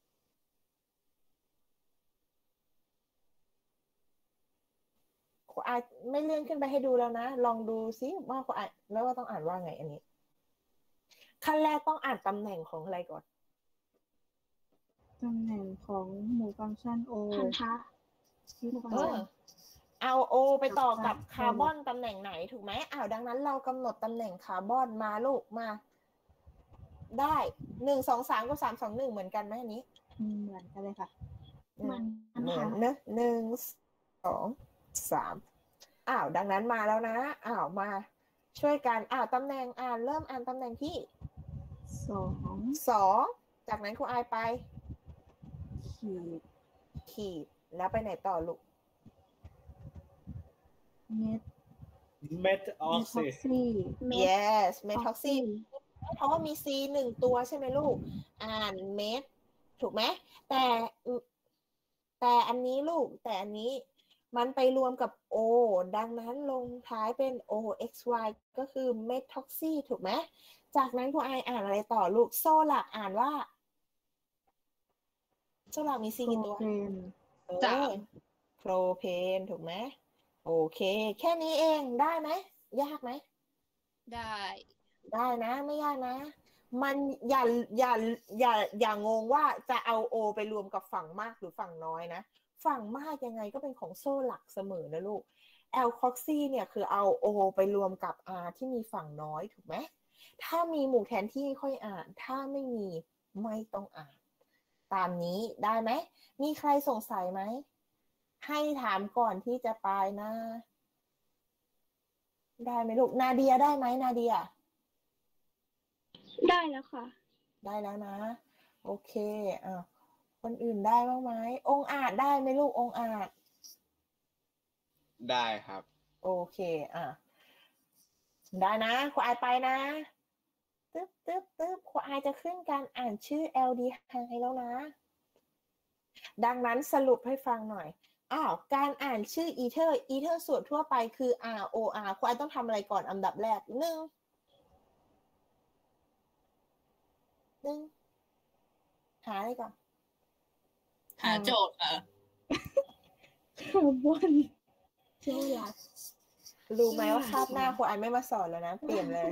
ครูไอไม่เลื่อนขึ้นไปให้ดูแล้วนะลองดูซิว่าครูไอแล้วว่าต้องอ่านว่าไงอันนี้ขั้นแรกต้องอ่านตำแหน่งของอะไรก่อนตำแหน่งของหมู่ฟังก์ชัน O พันธะที่ฟังเอก์ชัอนเอาโอไปต่อกับคาร์บอนตำแหน่งไหนถูกไหมอ้าวดังนั้นเรากำหนดตำแหน่งคาร์บอนมาลูกมา ได้หนึ่งสองสามกับสามสองหนึ่งเหมือนกันไหมอันนี้อืมเหมือนกันเลยค่ะอืเหมือนกันเหมือค่ะนเนอะหนึ่งสองสามอ้าวดังนั้นมาแล้วนะอ้าวมา ช่วยกันอ้าวตำแหน่งอ่านเริ่มอ่านตำแหน่งที่สองสองจากนั้นครูอายไปขีดขีดแล้วไปไหนต่อลูกเม็ดเม็ดออกท็อซิกซี่เม็ด yes เมทอกซีเพราะว่ามี C หนึ่งตัวใช่ไหมลูก อ่านเมทถูกไหมแต่แต่อันนี้ลูกแต่อันนี้มันไปรวมกับ O ดังนั้นลงท้ายเป็น O X Y ก็คือเมทอกซีถูกไหมจากนั้นครูไออ่านอะไรต่อลูกโซ่หลักอ่านว่าโซ่หลักมี C กี่ตัวโปรเพนเออโพรเพนถูกไหมโอเคแค่นี้เองได้ไหมยากไหมได้ได้นะไม่ยากนะ มันอย่าอย่าอย่าอย่างงงว่าจะเอา O ไปรวมกับฝั่งมากหรือฝั่งน้อยนะฝั่งมากยังไงก็เป็นของโซ่หลักเสมอนะลูก L coxy เนี่ยคือเอา O ไปรวมกับ R ที่มีฝั่งน้อยถูกไหมถ้ามีหมู่แทนที่ค่อยอ่านถ้าไม่มีไม่ต้องอ่านตามนี้ได้ไหมมีใครสงสัยไหมให้ถามก่อนที่จะไปนะได้ไหมลูกนาเดียได้ไหมนาเดียได้แล้วค่ะได้แล้วนะโอเคอ่ะคนอื่นได้บ้างไหมองค์อาจได้ไหมลูกองค์อาจได้ครับโอเคอ่ะได้นะครูอายไปนะตึ๊บตึ๊บตึ๊บครูอายจะขึ้นการอ่านชื่อ แอล ดี ไฮ แล้วนะดังนั้นสรุปให้ฟังหน่อยอ้าวการอ่านชื่ออีเทอร์อีเทอร์ส่วนทั่วไปคือ R O R ครูอายต้องทำอะไรก่อนอันดับแรกหนึ่งหนึ่งหาอะไรก่อนหาโจทย์ค่ะคาร์บอนโซลัสรู้ไหมว่าคาบหน้าครูไอไม่มาสอนแล้วนะ เปลี่ยนเลย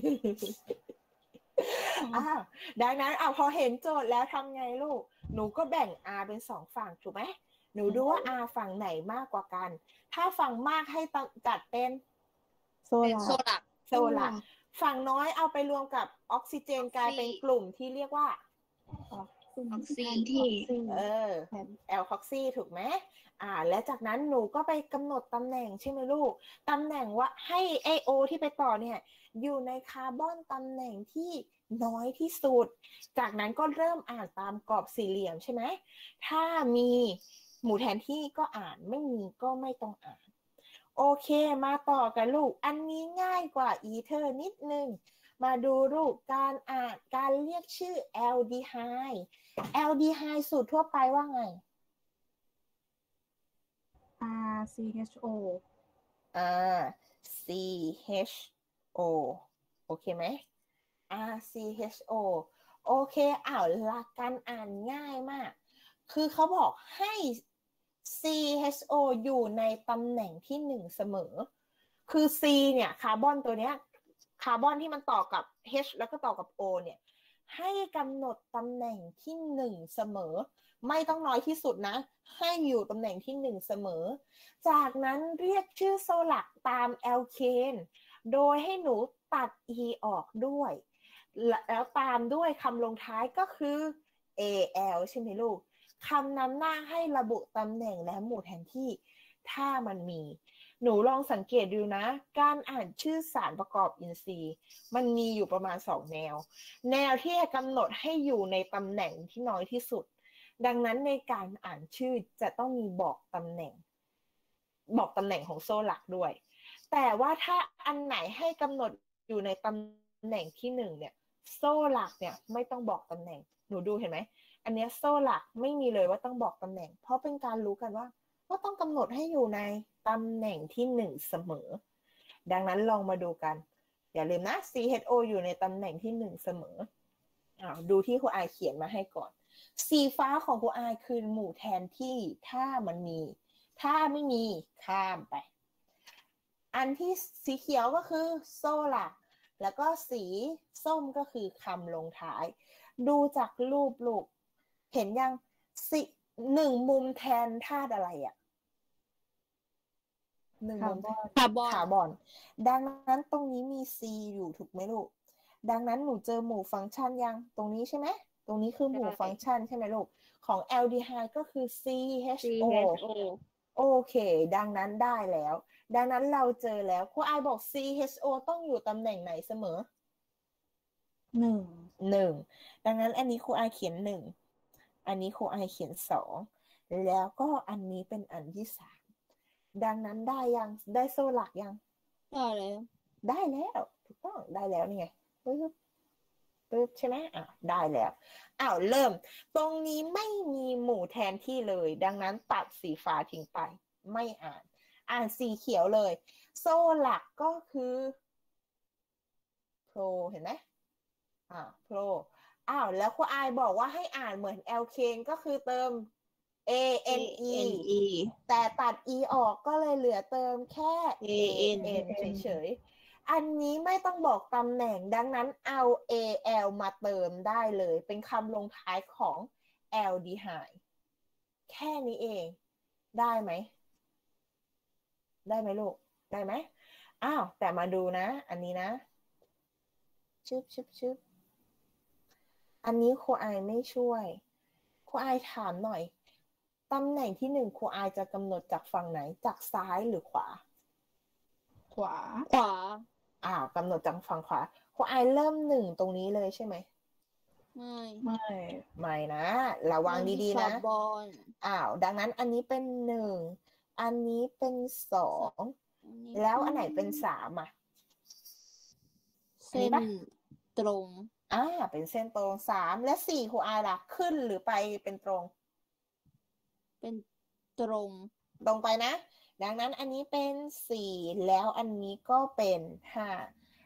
อ้าวดังนั้นเอาพอเห็นโจทย์แล้วทำไงลูก หนูก็แบ่ง R เป็นสองฝั่งถูกไหม หนูดูว่า R ฝั่งไหนมากกว่ากัน ถ้าฝั่งมากให้จัดเป็นโซเป็นลัสโซลักโซลัสฝั่งน้อยเอาไปรวมกับออกซิเจนกลายเป็นกลุ่มที่เรียกว่าออกซิแทนที่เออ แอลคอกซี่ถูกไหมอ่า และจากนั้นหนูก็ไปกำหนดตำแหน่งใช่ไหมลูก ตำแหน่งว่าให้ไอโอที่ไปต่อเนี่ย อยู่ในคาร์บอนตำแหน่งที่น้อยที่สุด จากนั้นก็เริ่มอ่านตามกรอบสี่เหลี่ยมใช่ไหม ถ้ามีหมู่แทนที่ก็อ่าน ไม่มีก็ไม่ต้องอ่าน โอเค มาต่อกันลูก อันนี้ง่ายกว่าอีเทอร์นิดนึง มาดูลูกการอ่านการเรียกชื่อแอลดีไฮด์แอลดีไฮด์สูตรทั่วไปว่าไง R C H O R C H O โอเคไหม R C H O โอเคอ้าวหลักการอ่านง่ายมาก คือเขาบอกให้ C H O อยู่ในตำแหน่งที่หนึ่งเสมอ คือ C เนี่ยคาร์บอนตัวเนี้ยคาร์บอนที่มันต่อกับ H แล้วก็ต่อกับ O เนี่ยให้กำหนดตำแหน่งที่หนึ่งเสมอ ไม่ต้องน้อยที่สุดนะ ให้อยู่ตำแหน่งที่หนึ่งเสมอ จากนั้นเรียกชื่อโซลักตามแอลเคนโดยให้หนูตัด e ออกด้วย แล้วตามด้วยคำลงท้ายก็คือ เอ แอล ใช่ไหมลูกคำนำหน้าให้ระบุตำแหน่งและหมู่แทนที่ถ้ามันมี หนูลองสังเกตดูนะ การอ่านชื่อสารประกอบอินทรีย์มันมีอยู่ประมาณสองแนว แนวที่กำหนดให้อยู่ในตำแหน่งที่น้อยที่สุด ดังนั้นในการอ่านชื่อจะต้องมีบอกตำแหน่ง บอกตำแหน่งของโซ่หลักด้วย แต่ว่าถ้าอันไหนให้กำหนดอยู่ในตำแหน่งที่หนึ่งเนี่ยโซ่หลักเนี่ยไม่ต้องบอกตำแหน่ง หนูดูเห็นไหมอันนี้โซ่หลักไม่มีเลยว่าต้องบอกตำแหน่ง เพราะเป็นการรู้กันว่าว่าต้องกำหนดให้อยู่ในตำแหน่งที่หนึ่งเสมอ ดังนั้นลองมาดูกัน อย่าลืมนะ C H O อยู่ในตำแหน่งที่หนึ่งเสมออ้าวดูที่ครูอายเขียนมาให้ก่อน สีฟ้าของครูอายคือหมู่แทนที่ถ้ามันมี ถ้าไม่มีข้ามไป อันที่สีเขียวก็คือโซ่หลัก แล้วก็สีส้มก็คือคำลงท้าย ดูจากรูปลูกเห็นยังสิหนึ่งมุมแทนธาตุอะไรอ่ะหนึ่งมุมคาร์บอนคาร์บอน ดังนั้นตรงนี้มี C อยู่ถูกไหมลูก ดังนั้นหนูเจอหมู่ฟังก์ชันยังตรงนี้ใช่ไหมตรงนี้คือหมู่ฟังก์ชันใช่ไหมลูกของแอลดีไฮด์ก็คือ C H O C H O โอเคดังนั้นได้แล้ว ดังนั้นเราเจอแล้วครูอายบอก C H O ต้องอยู่ตำแหน่งไหนเสมอหนึ่งหนึ่ง ดังนั้นอันนี้ครูอายเขียนหนึ่ง อันนี้ครูอายเขียนสอง แล้วก็อันนี้เป็นอันที่สาม ดังนั้นได้ยังได้โซ่หลักยังได้แล้วได้แล้วถูกต้องได้แล้วนี่ไงปึ๊บปึ๊บใช่ไหมอ่ะได้แล้วอ้าวเริ่ม ตรงนี้ไม่มีหมู่แทนที่เลย ดังนั้นตัดสีฟ้าทิ้งไป ไม่อ่าน อ่านสีเขียวเลย โซ่หลักก็คือโพรเห็นไหมอ่าโพรอ้าวแล้วครูอายบอกว่าให้อ่านเหมือนแอลเคนก็คือเติม A N E แต่ตัด E ออกก็เลยเหลือเติมแค่ A N เฉยๆ อันนี้ไม่ต้องบอกตำแหน่งดังนั้นเอา A L มาเติมได้เลยเป็นคำลงท้ายของแอลดีไฮด์แค่นี้เองได้ไหมได้ไหมลูกได้ไหมอ้าวแต่มาดูนะอันนี้นะชึบชึบชึบอันนี้ครูอายไม่ช่วยครูอายถามหน่อยตำแหน่งที่หนึ่งครูอายจะกำหนดจากฝั่งไหนจากซ้ายหรือขวาขวาขวาอ้าวกำหนดจากฝั่งขวาครูอายเริ่มหนึ่งตรงนี้เลยใช่ไหมไม่ไม่ไม่นะระวังดีๆนะคาร์บอนอ้าวดังนั้นอันนี้เป็นหนึ่งอันนี้เป็นสองแล้วอันไหนเป็นสามอ่ะเส้นตรงอ่าเป็นเส้นตรงสามและสี่ครูอายล่ะขึ้นหรือไปเป็นตรงเป็นตรงตรงไปนะดังนั้นอันนี้เป็นสี่แล้วอันนี้ก็เป็นห้า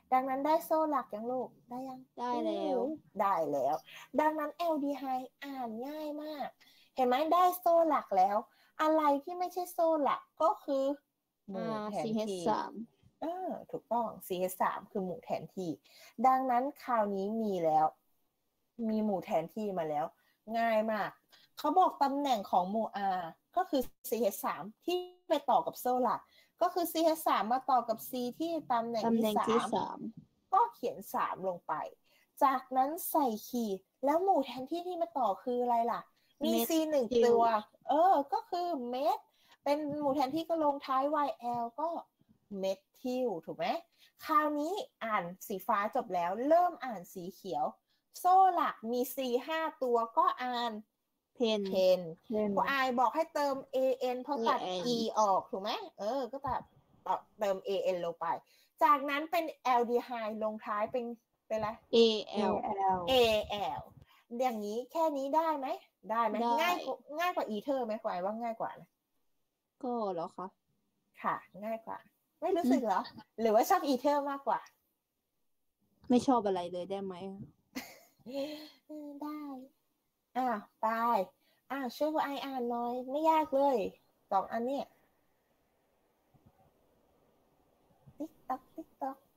ดังนั้นได้โซ่หลักยังลูกได้ยังได้แล้วได้แล้ว ดังนั้นแอลดีไฮด์อ่านง่ายมาก เห็นไหมได้โซ่หลักแล้ว อะไรที่ไม่ใช่โซ่หลักก็คือหมู่อ่าแทนซี เอชที่สามเออถูกต้อง ซี เอช สาม คือหมู่แทนที่ ดังนั้นคราวนี้มีแล้ว มีหมู่แทนที่มาแล้ว ง่ายมาก เขาบอกตำแหน่งของหมู่ R ก็คือ ซี เอช สาม ที่ไปต่อกับโซ่หลัก ก็คือ ซี เอช สาม มาต่อกับ C ที่ตำแหน่งตำแหน่ที่งที่สามสามก็เขียนสามลงไป จากนั้นใส่ขีด แล้วหมู่แทนที่ที่มาต่อคืออะไรล่ะ มี C หนึ่ง ตัว เออ ก็คือเมท เป็นหมู่แทนที่ก็ลงท้าย ย แอล ก็เมทิล ถูกไหม คราวนี้อ่านสีฟ้าจบแล้ว เริ่มอ่านสีเขียว โซ่หลักมี C ห้า ตัวก็อ่านเพนเพนเช่นครูอายบอกให้เติม an เพราะตัด an e ออกถูกไหมเออ ก็ตัดเติม an ลงไป จากนั้นเป็น แอลดีไฮด์ ลงท้ายเป็นเป็นอะไรเอ แอล al al อย่างนี้แค่นี้ได้ไหม ได้ไหมได้ง่ายกว่าง่ายกว่าอีเทอร์ไหมครูอายว่าง่ายกว่านะก็เหรอคะค่ะ ง่ายกว่า ไม่รู้สึกเหรอ หรือว่าชอบอีเทอร์มากกว่าไม่ชอบอะไรเลยได้ไหมเออได้อ่ะไปอ่ะช่วยครูอายอ่านหน่อย ไม่ยากเลยสองอันเนี้ยติ๊กต๊อกติ๊กต๊อก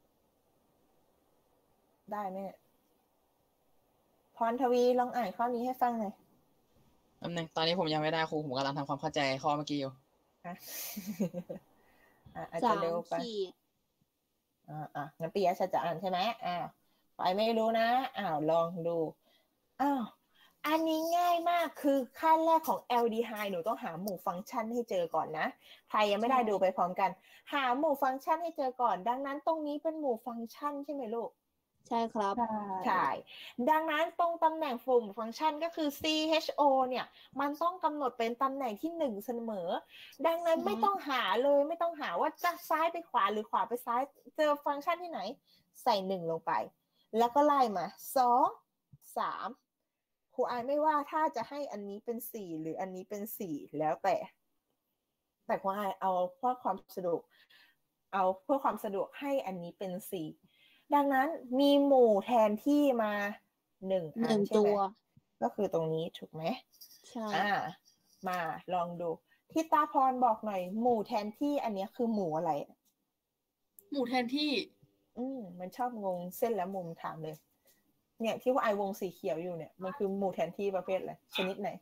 ได้ไหมเนี่ยพรทวีลองอ่านข้อนี้ให้ฟังหน่อยแป๊บนึงตอนนี้ผมยังไม่ได้ครูผมกำลังทำความเข้าใจข้อเมื่อกี้อยู่อ่ะ อ่ะอาจสาจะมเร็วไปขีดอ่าอ่ะงั้นปียะจะอ่านใช่ไหมอ้าวไปไม่รู้นะอ้าวลองดูอ้าวอันนี้ง่ายมากคือขั้นแรกของ แอล ดีไฮด์ หนูต้องหาหมู่ฟังก์ชันให้เจอก่อนนะใครยังไม่ได้ดูไปพร้อมกัน หาหมู่ฟังก์ชันให้เจอก่อน ดังนั้นตรงนี้เป็นหมู่ฟังก์ชันใช่ไหมลูกใช่ครับใช่ ดังนั้นตรงตำแหน่งปุ่มฟังก์ชันก็คือ ซี เอช โอ เนี่ย มันต้องกำหนดเป็นตำแหน่งที่หนึ่งเสมอ ดังนั้นไม่ต้องหาเลย ไม่ต้องหาว่าจะซ้ายไปขวาหรือขวาไปซ้าย เจอฟังก์ชันที่ไหน ใส่หนึ่งลงไป แล้วก็ไล่มาสอง สามครูอายไม่ว่าถ้าจะให้อันนี้เป็นสี่หรืออันนี้เป็นสี่แล้วแต่ แต่ครูอายเอาเพื่อความสะดวก เอาเพื่อความสะดวกให้อันนี้เป็นสี่ ดังนั้นมีหมู่แทนที่มาหนึ่งหอันึ่นงใช่ตัไหมวก็คือตรงนี้ถูกไหมใช่อ่า มาลองดู ที่ตาพรบอกหน่อย หมู่แทนที่อันเนี้ยคือหมู่อะไรหมู่แทนที่อืมมันชอบงงเส้นและมุมถามเลย เนี่ยที่ว่าไอวงสีเขียวอยู่เนี่ย มันคือหมู่แทนที่ประเภทอะไรชนิดไหน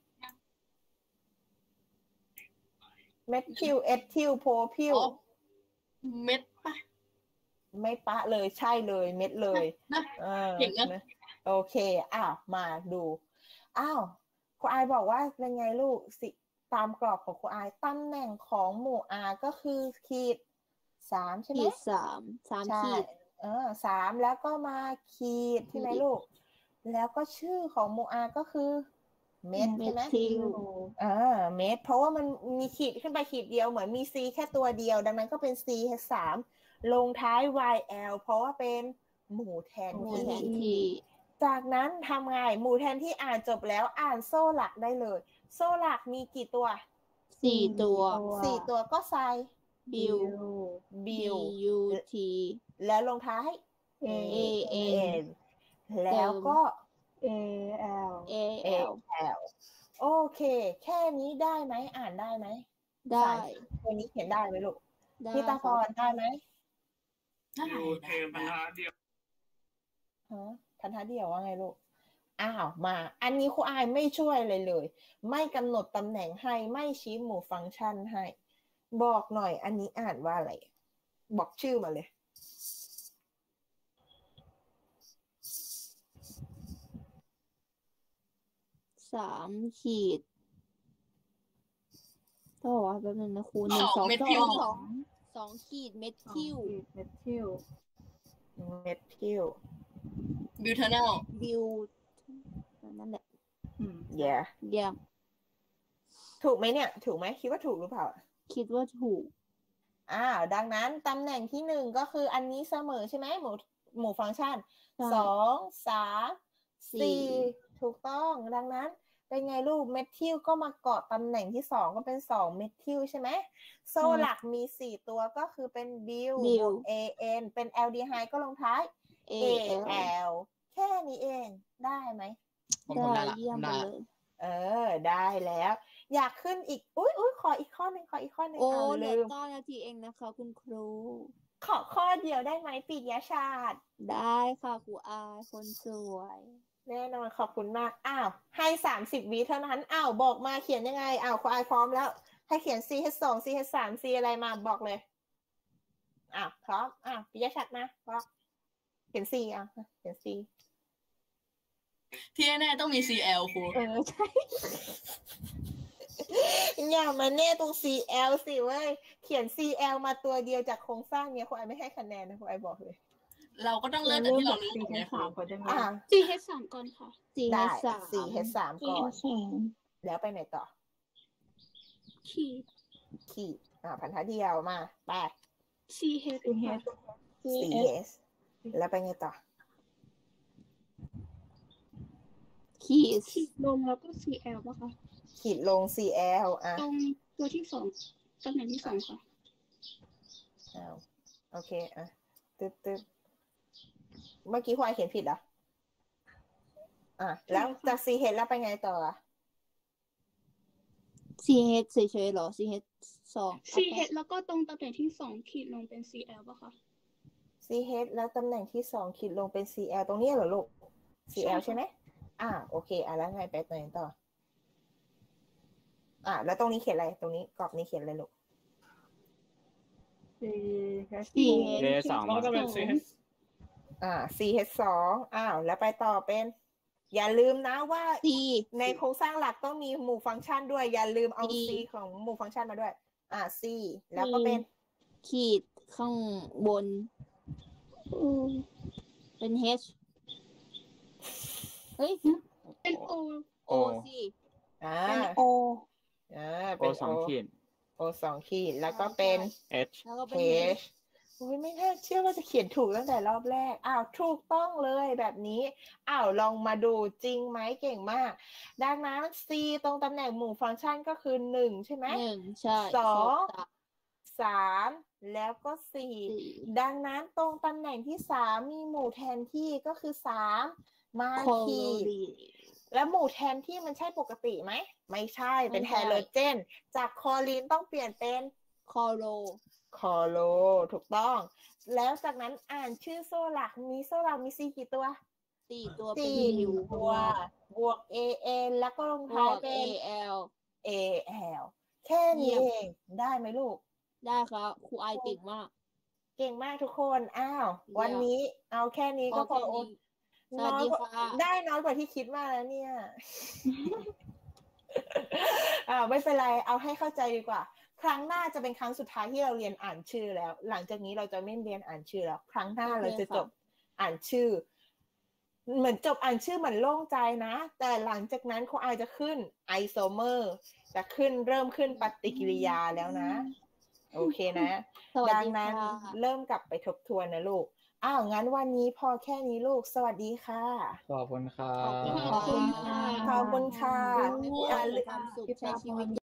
เมทิล เอทิล โพพิลอ๋อ เม็ดปะไม่ปะเลยใช่เลยเม็ดเลยนะเออเก่งนะนะโอเคอ้าวมาดูอ้าวครูอายบอกว่าเป็นไงลูกสิตามกรอบของครูอายตำแหน่งของหมู่ R ก็คือขีดสามใช่ไหมขีดสาม สามใช่ขีดเออสามแล้วก็มาขีดใช่ไหมขีดลูก แล้วก็ชื่อของหมู่ R ก็คือเม็ดใช่ไหมทิลอ่าเม็ดเพราะว่ามันมีขีดขึ้นไปขีดเดียวเหมือนมี C แค่ตัวเดียว ดังนั้นก็เป็น C สามลงท้าย ย แอล เพราะว่าเป็นหมู่แทนหมู่ที่แทนที่จากนั้นทำไงหมู่แทนที่อ่านจบแล้วอ่านโซ่หลักได้เลย โซ่หลักมีกี่ตัวสี่ตัวสี่ตัวก็ใส่บิวบิ B ว U T แล้วลงท้าย A A N แล้วก็ al A A L L โอเค แค่นี้ได้ไหมอ่านได้ไหมได้ตัวนี้เขียนได้ไหมลูกได้พี่ตาพครับรได้ไหมได้อยู่เทได้มบรรได้ทัดเดียวฮะพันธะเดียวว่าไงลูก อ้าว มา อันนี้ครูอายไม่ช่วยเลยเลย ไม่กำหนดตำแหน่งให้ ไม่ชี้หมู่ฟังก์ชันให้ บอกหน่อย อันนี้อ่านว่าอะไร บอกชื่อมาเลยสามขีดต้องบอกว่าแป๊บนึงนะครูหนึ่งสสออง งเม็ดสทิวองสองสองขีดเม็ดทิวเมทิลเมทิลบิวเทอร์แนลบิวนั่นแหละอืม yeah เยี่ยมถูกไหมเนี่ย ถูกไหมคิดว่าถูกหรือเปล่าคิดว่าถูกอ้าว ดังนั้นตำแหน่งที่หนึ่งก็คืออันนี้เสมอใช่ไหมหมู่หมู่ฟังก์ชันใช่สองสามสี่สี่ถูกต้อง ดังนั้นเป็นไงลูกเมทิลก็มาเกาะตำแหน่งที่สองก็เป็นสองเมทิลใช่ไหมโซ่หลักมีสี่ตัวก็คือเป็นบิวบิบววก เอ เอ็น เป็นแอลดีไฮด์ก็ลงท้ายเอเอเอลแอล แค่นี้เองได้ไหมผมผมได้ได้ละเยี่ยผม มไปได้เลละยเออได้แล้ว อยากขึ้นอีกอุ้ยอุ้ยขออีกข้อหนึ่งขออีกข้อหนึ่งโอ้เอาเหลืลือมเก้านาทีเองนะคะ คุณครูขอข้อเดียวได้ไหมปิยชาติได้ค่ะครูอายคนสวยแน่นอนขอบคุณมากอ้าวให้สามสิบวิเท่านั้นอ้าวบอกมาเขียนยังไงอ้าวคุณอายพร้อมแล้ว ให้เขียน ซี เอช สอง ซี เอช สาม C อะไรมาบอกเลยอ่ะพร้อมอ่ะปิยชัดมาพร้อมเขียน C อ่ะเขียน C ที่แน่ๆต้องมี ซี แอล ครูเออใช่ อย่ามาแน่ตรง ซี แอล สิเว้ยเขียน ซี แอล มาตัวเดียวจากโครงสร้างเนี้ยคุณอายไม่ให้คะแนนนะคุณอายบอกเลยเราก็ต้องเริ่มจากที่เรารู้ถูกไหมครูสามคนได้ไหมอ่ะซีเฮดสามก่อนค่ะจีได้สาม C H สามก่อนสามแล้วไปไหนต่อขีดขีดอ่าพันธะเดียวมาไปซีเฮดซีเฮด C S แล้วไปไงต่อขีดขีดลงแล้วก็ ซี แอล ป่ะคะขีดลง C L อ่ะตรงตัวที่สองตำแหน่งที่สองค่ะอ้าวโอเคอ่ะตึ๊ดตึ๊ดเมื่อกี้ควายเขียนผิดเหรออ่ะแล้วจาก C H แล้วไปไงต่ออ่ะซีเฮดเฉยๆเหรอซีเฮดสองซีเฮดแล้วก็ตรงตำแหน่งที่สองขีดลงเป็น ซี แอล ป่ะคะ C H แล้วตำแหน่งที่สองขีดลงเป็น C L ตรงนี้เหรอลูก C L ใช่ไหมอ่ะโอเคอ่ะแล้วไงไปไหนต่ออ่ะแล้วตรงนี้เขียนอะไรตรงนี้กรอบนี้เขียนอะไรลูกซีเฮดซีเฮดเดสองอ๋อต้องเป็น C H อ่า C H สองอ้าวแล้วไปต่อเป็น อย่าลืมนะว่าซีในโครงสร้างหลักต้องมีหมู่ฟังก์ชันด้วย อย่าลืมเอา C C ของหมู่ฟังก์ชันมาด้วย อ่า C แล้วก็เป็นขีดข้างบน เป็น H เฮ้ยเป็น O โอโอซีอ่าเป็น O อ่าโอเป็นสองขีด O สองขีดแล้วก็เป็น H แล้วก็เป็น H โอ้ยไม่น่าเชื่อว่าจะเขียนถูกตั้งแต่รอบแรก อ้าวถูกต้องเลยแบบนี้ อ้าวลองมาดูจริงไหมเก่งมาก ดังนั้น C ตรงตำแหน่งหมู่ฟังก์ชันก็คือหนึ่งใช่ไหมหนึ่งใช่สองครบสามแล้วก็สี่สี่ดังนั้นตรงตำแหน่งที่สามมีหมู่แทนที่ก็คือสามมาโคโลขีดรีแล้วหมู่แทนที่มันใช่ปกติไหมไม่ใช่เป็นไม่ไฮใช่โดรเจน จากคลอรีนต้องเปลี่ยนเป็นคอโลคลอโรถูกต้อง แล้วจากนั้นอ่านชื่อโซ่หลักมีโซ่หลักมีสี่กี่ตัวสี่ตัวเป็นสี่นิวตัวบวก เอ เอ็น แล้วก็ลงบท้ายวกเป็นเอ แอลเอ แอล แค่นี้เยี่ยมเองได้ไหมลูกได้ครับครูไอเก่งมากเก่งมากทุกคน อ้าวเยี่ยมวันนี้เอาแค่นี้ก็พอโอเคสวัน้สอยดีกว่าค่ะได้น้อยกว่าที่คิดมากแล้วเนี่ย อ่าไม่เป็นไร เอาให้เข้าใจดีกว่า ครั้งหน้าจะเป็นครั้งสุดท้ายที่เราเรียนอ่านชื่อแล้ว หลังจากนี้เราจะไม่เรียนอ่านชื่อแล้ว ครั้งหน้าโอเคเราจะค่ะจบอ่านชื่อ เหมือนจบอ่านชื่อเหมือนโล่งใจนะ แต่หลังจากนั้นครูอายจะขึ้นไอโซเมอร์ จะขึ้นเริ่มขึ้นปฏิกิริยาแล้วนะ โอเคนะสวัสดังดีนั้นค่ะเริ่มกลับไปทบทวนนะลูก อ้าวงั้นวันนี้พอแค่นี้ลูก สวัสดีค่ะขอบคุณครัขอบคุณบค่ะขอบคุณค่ะขอบคุณค่ะให้ครูไอมีความสุขใช้ชีวิต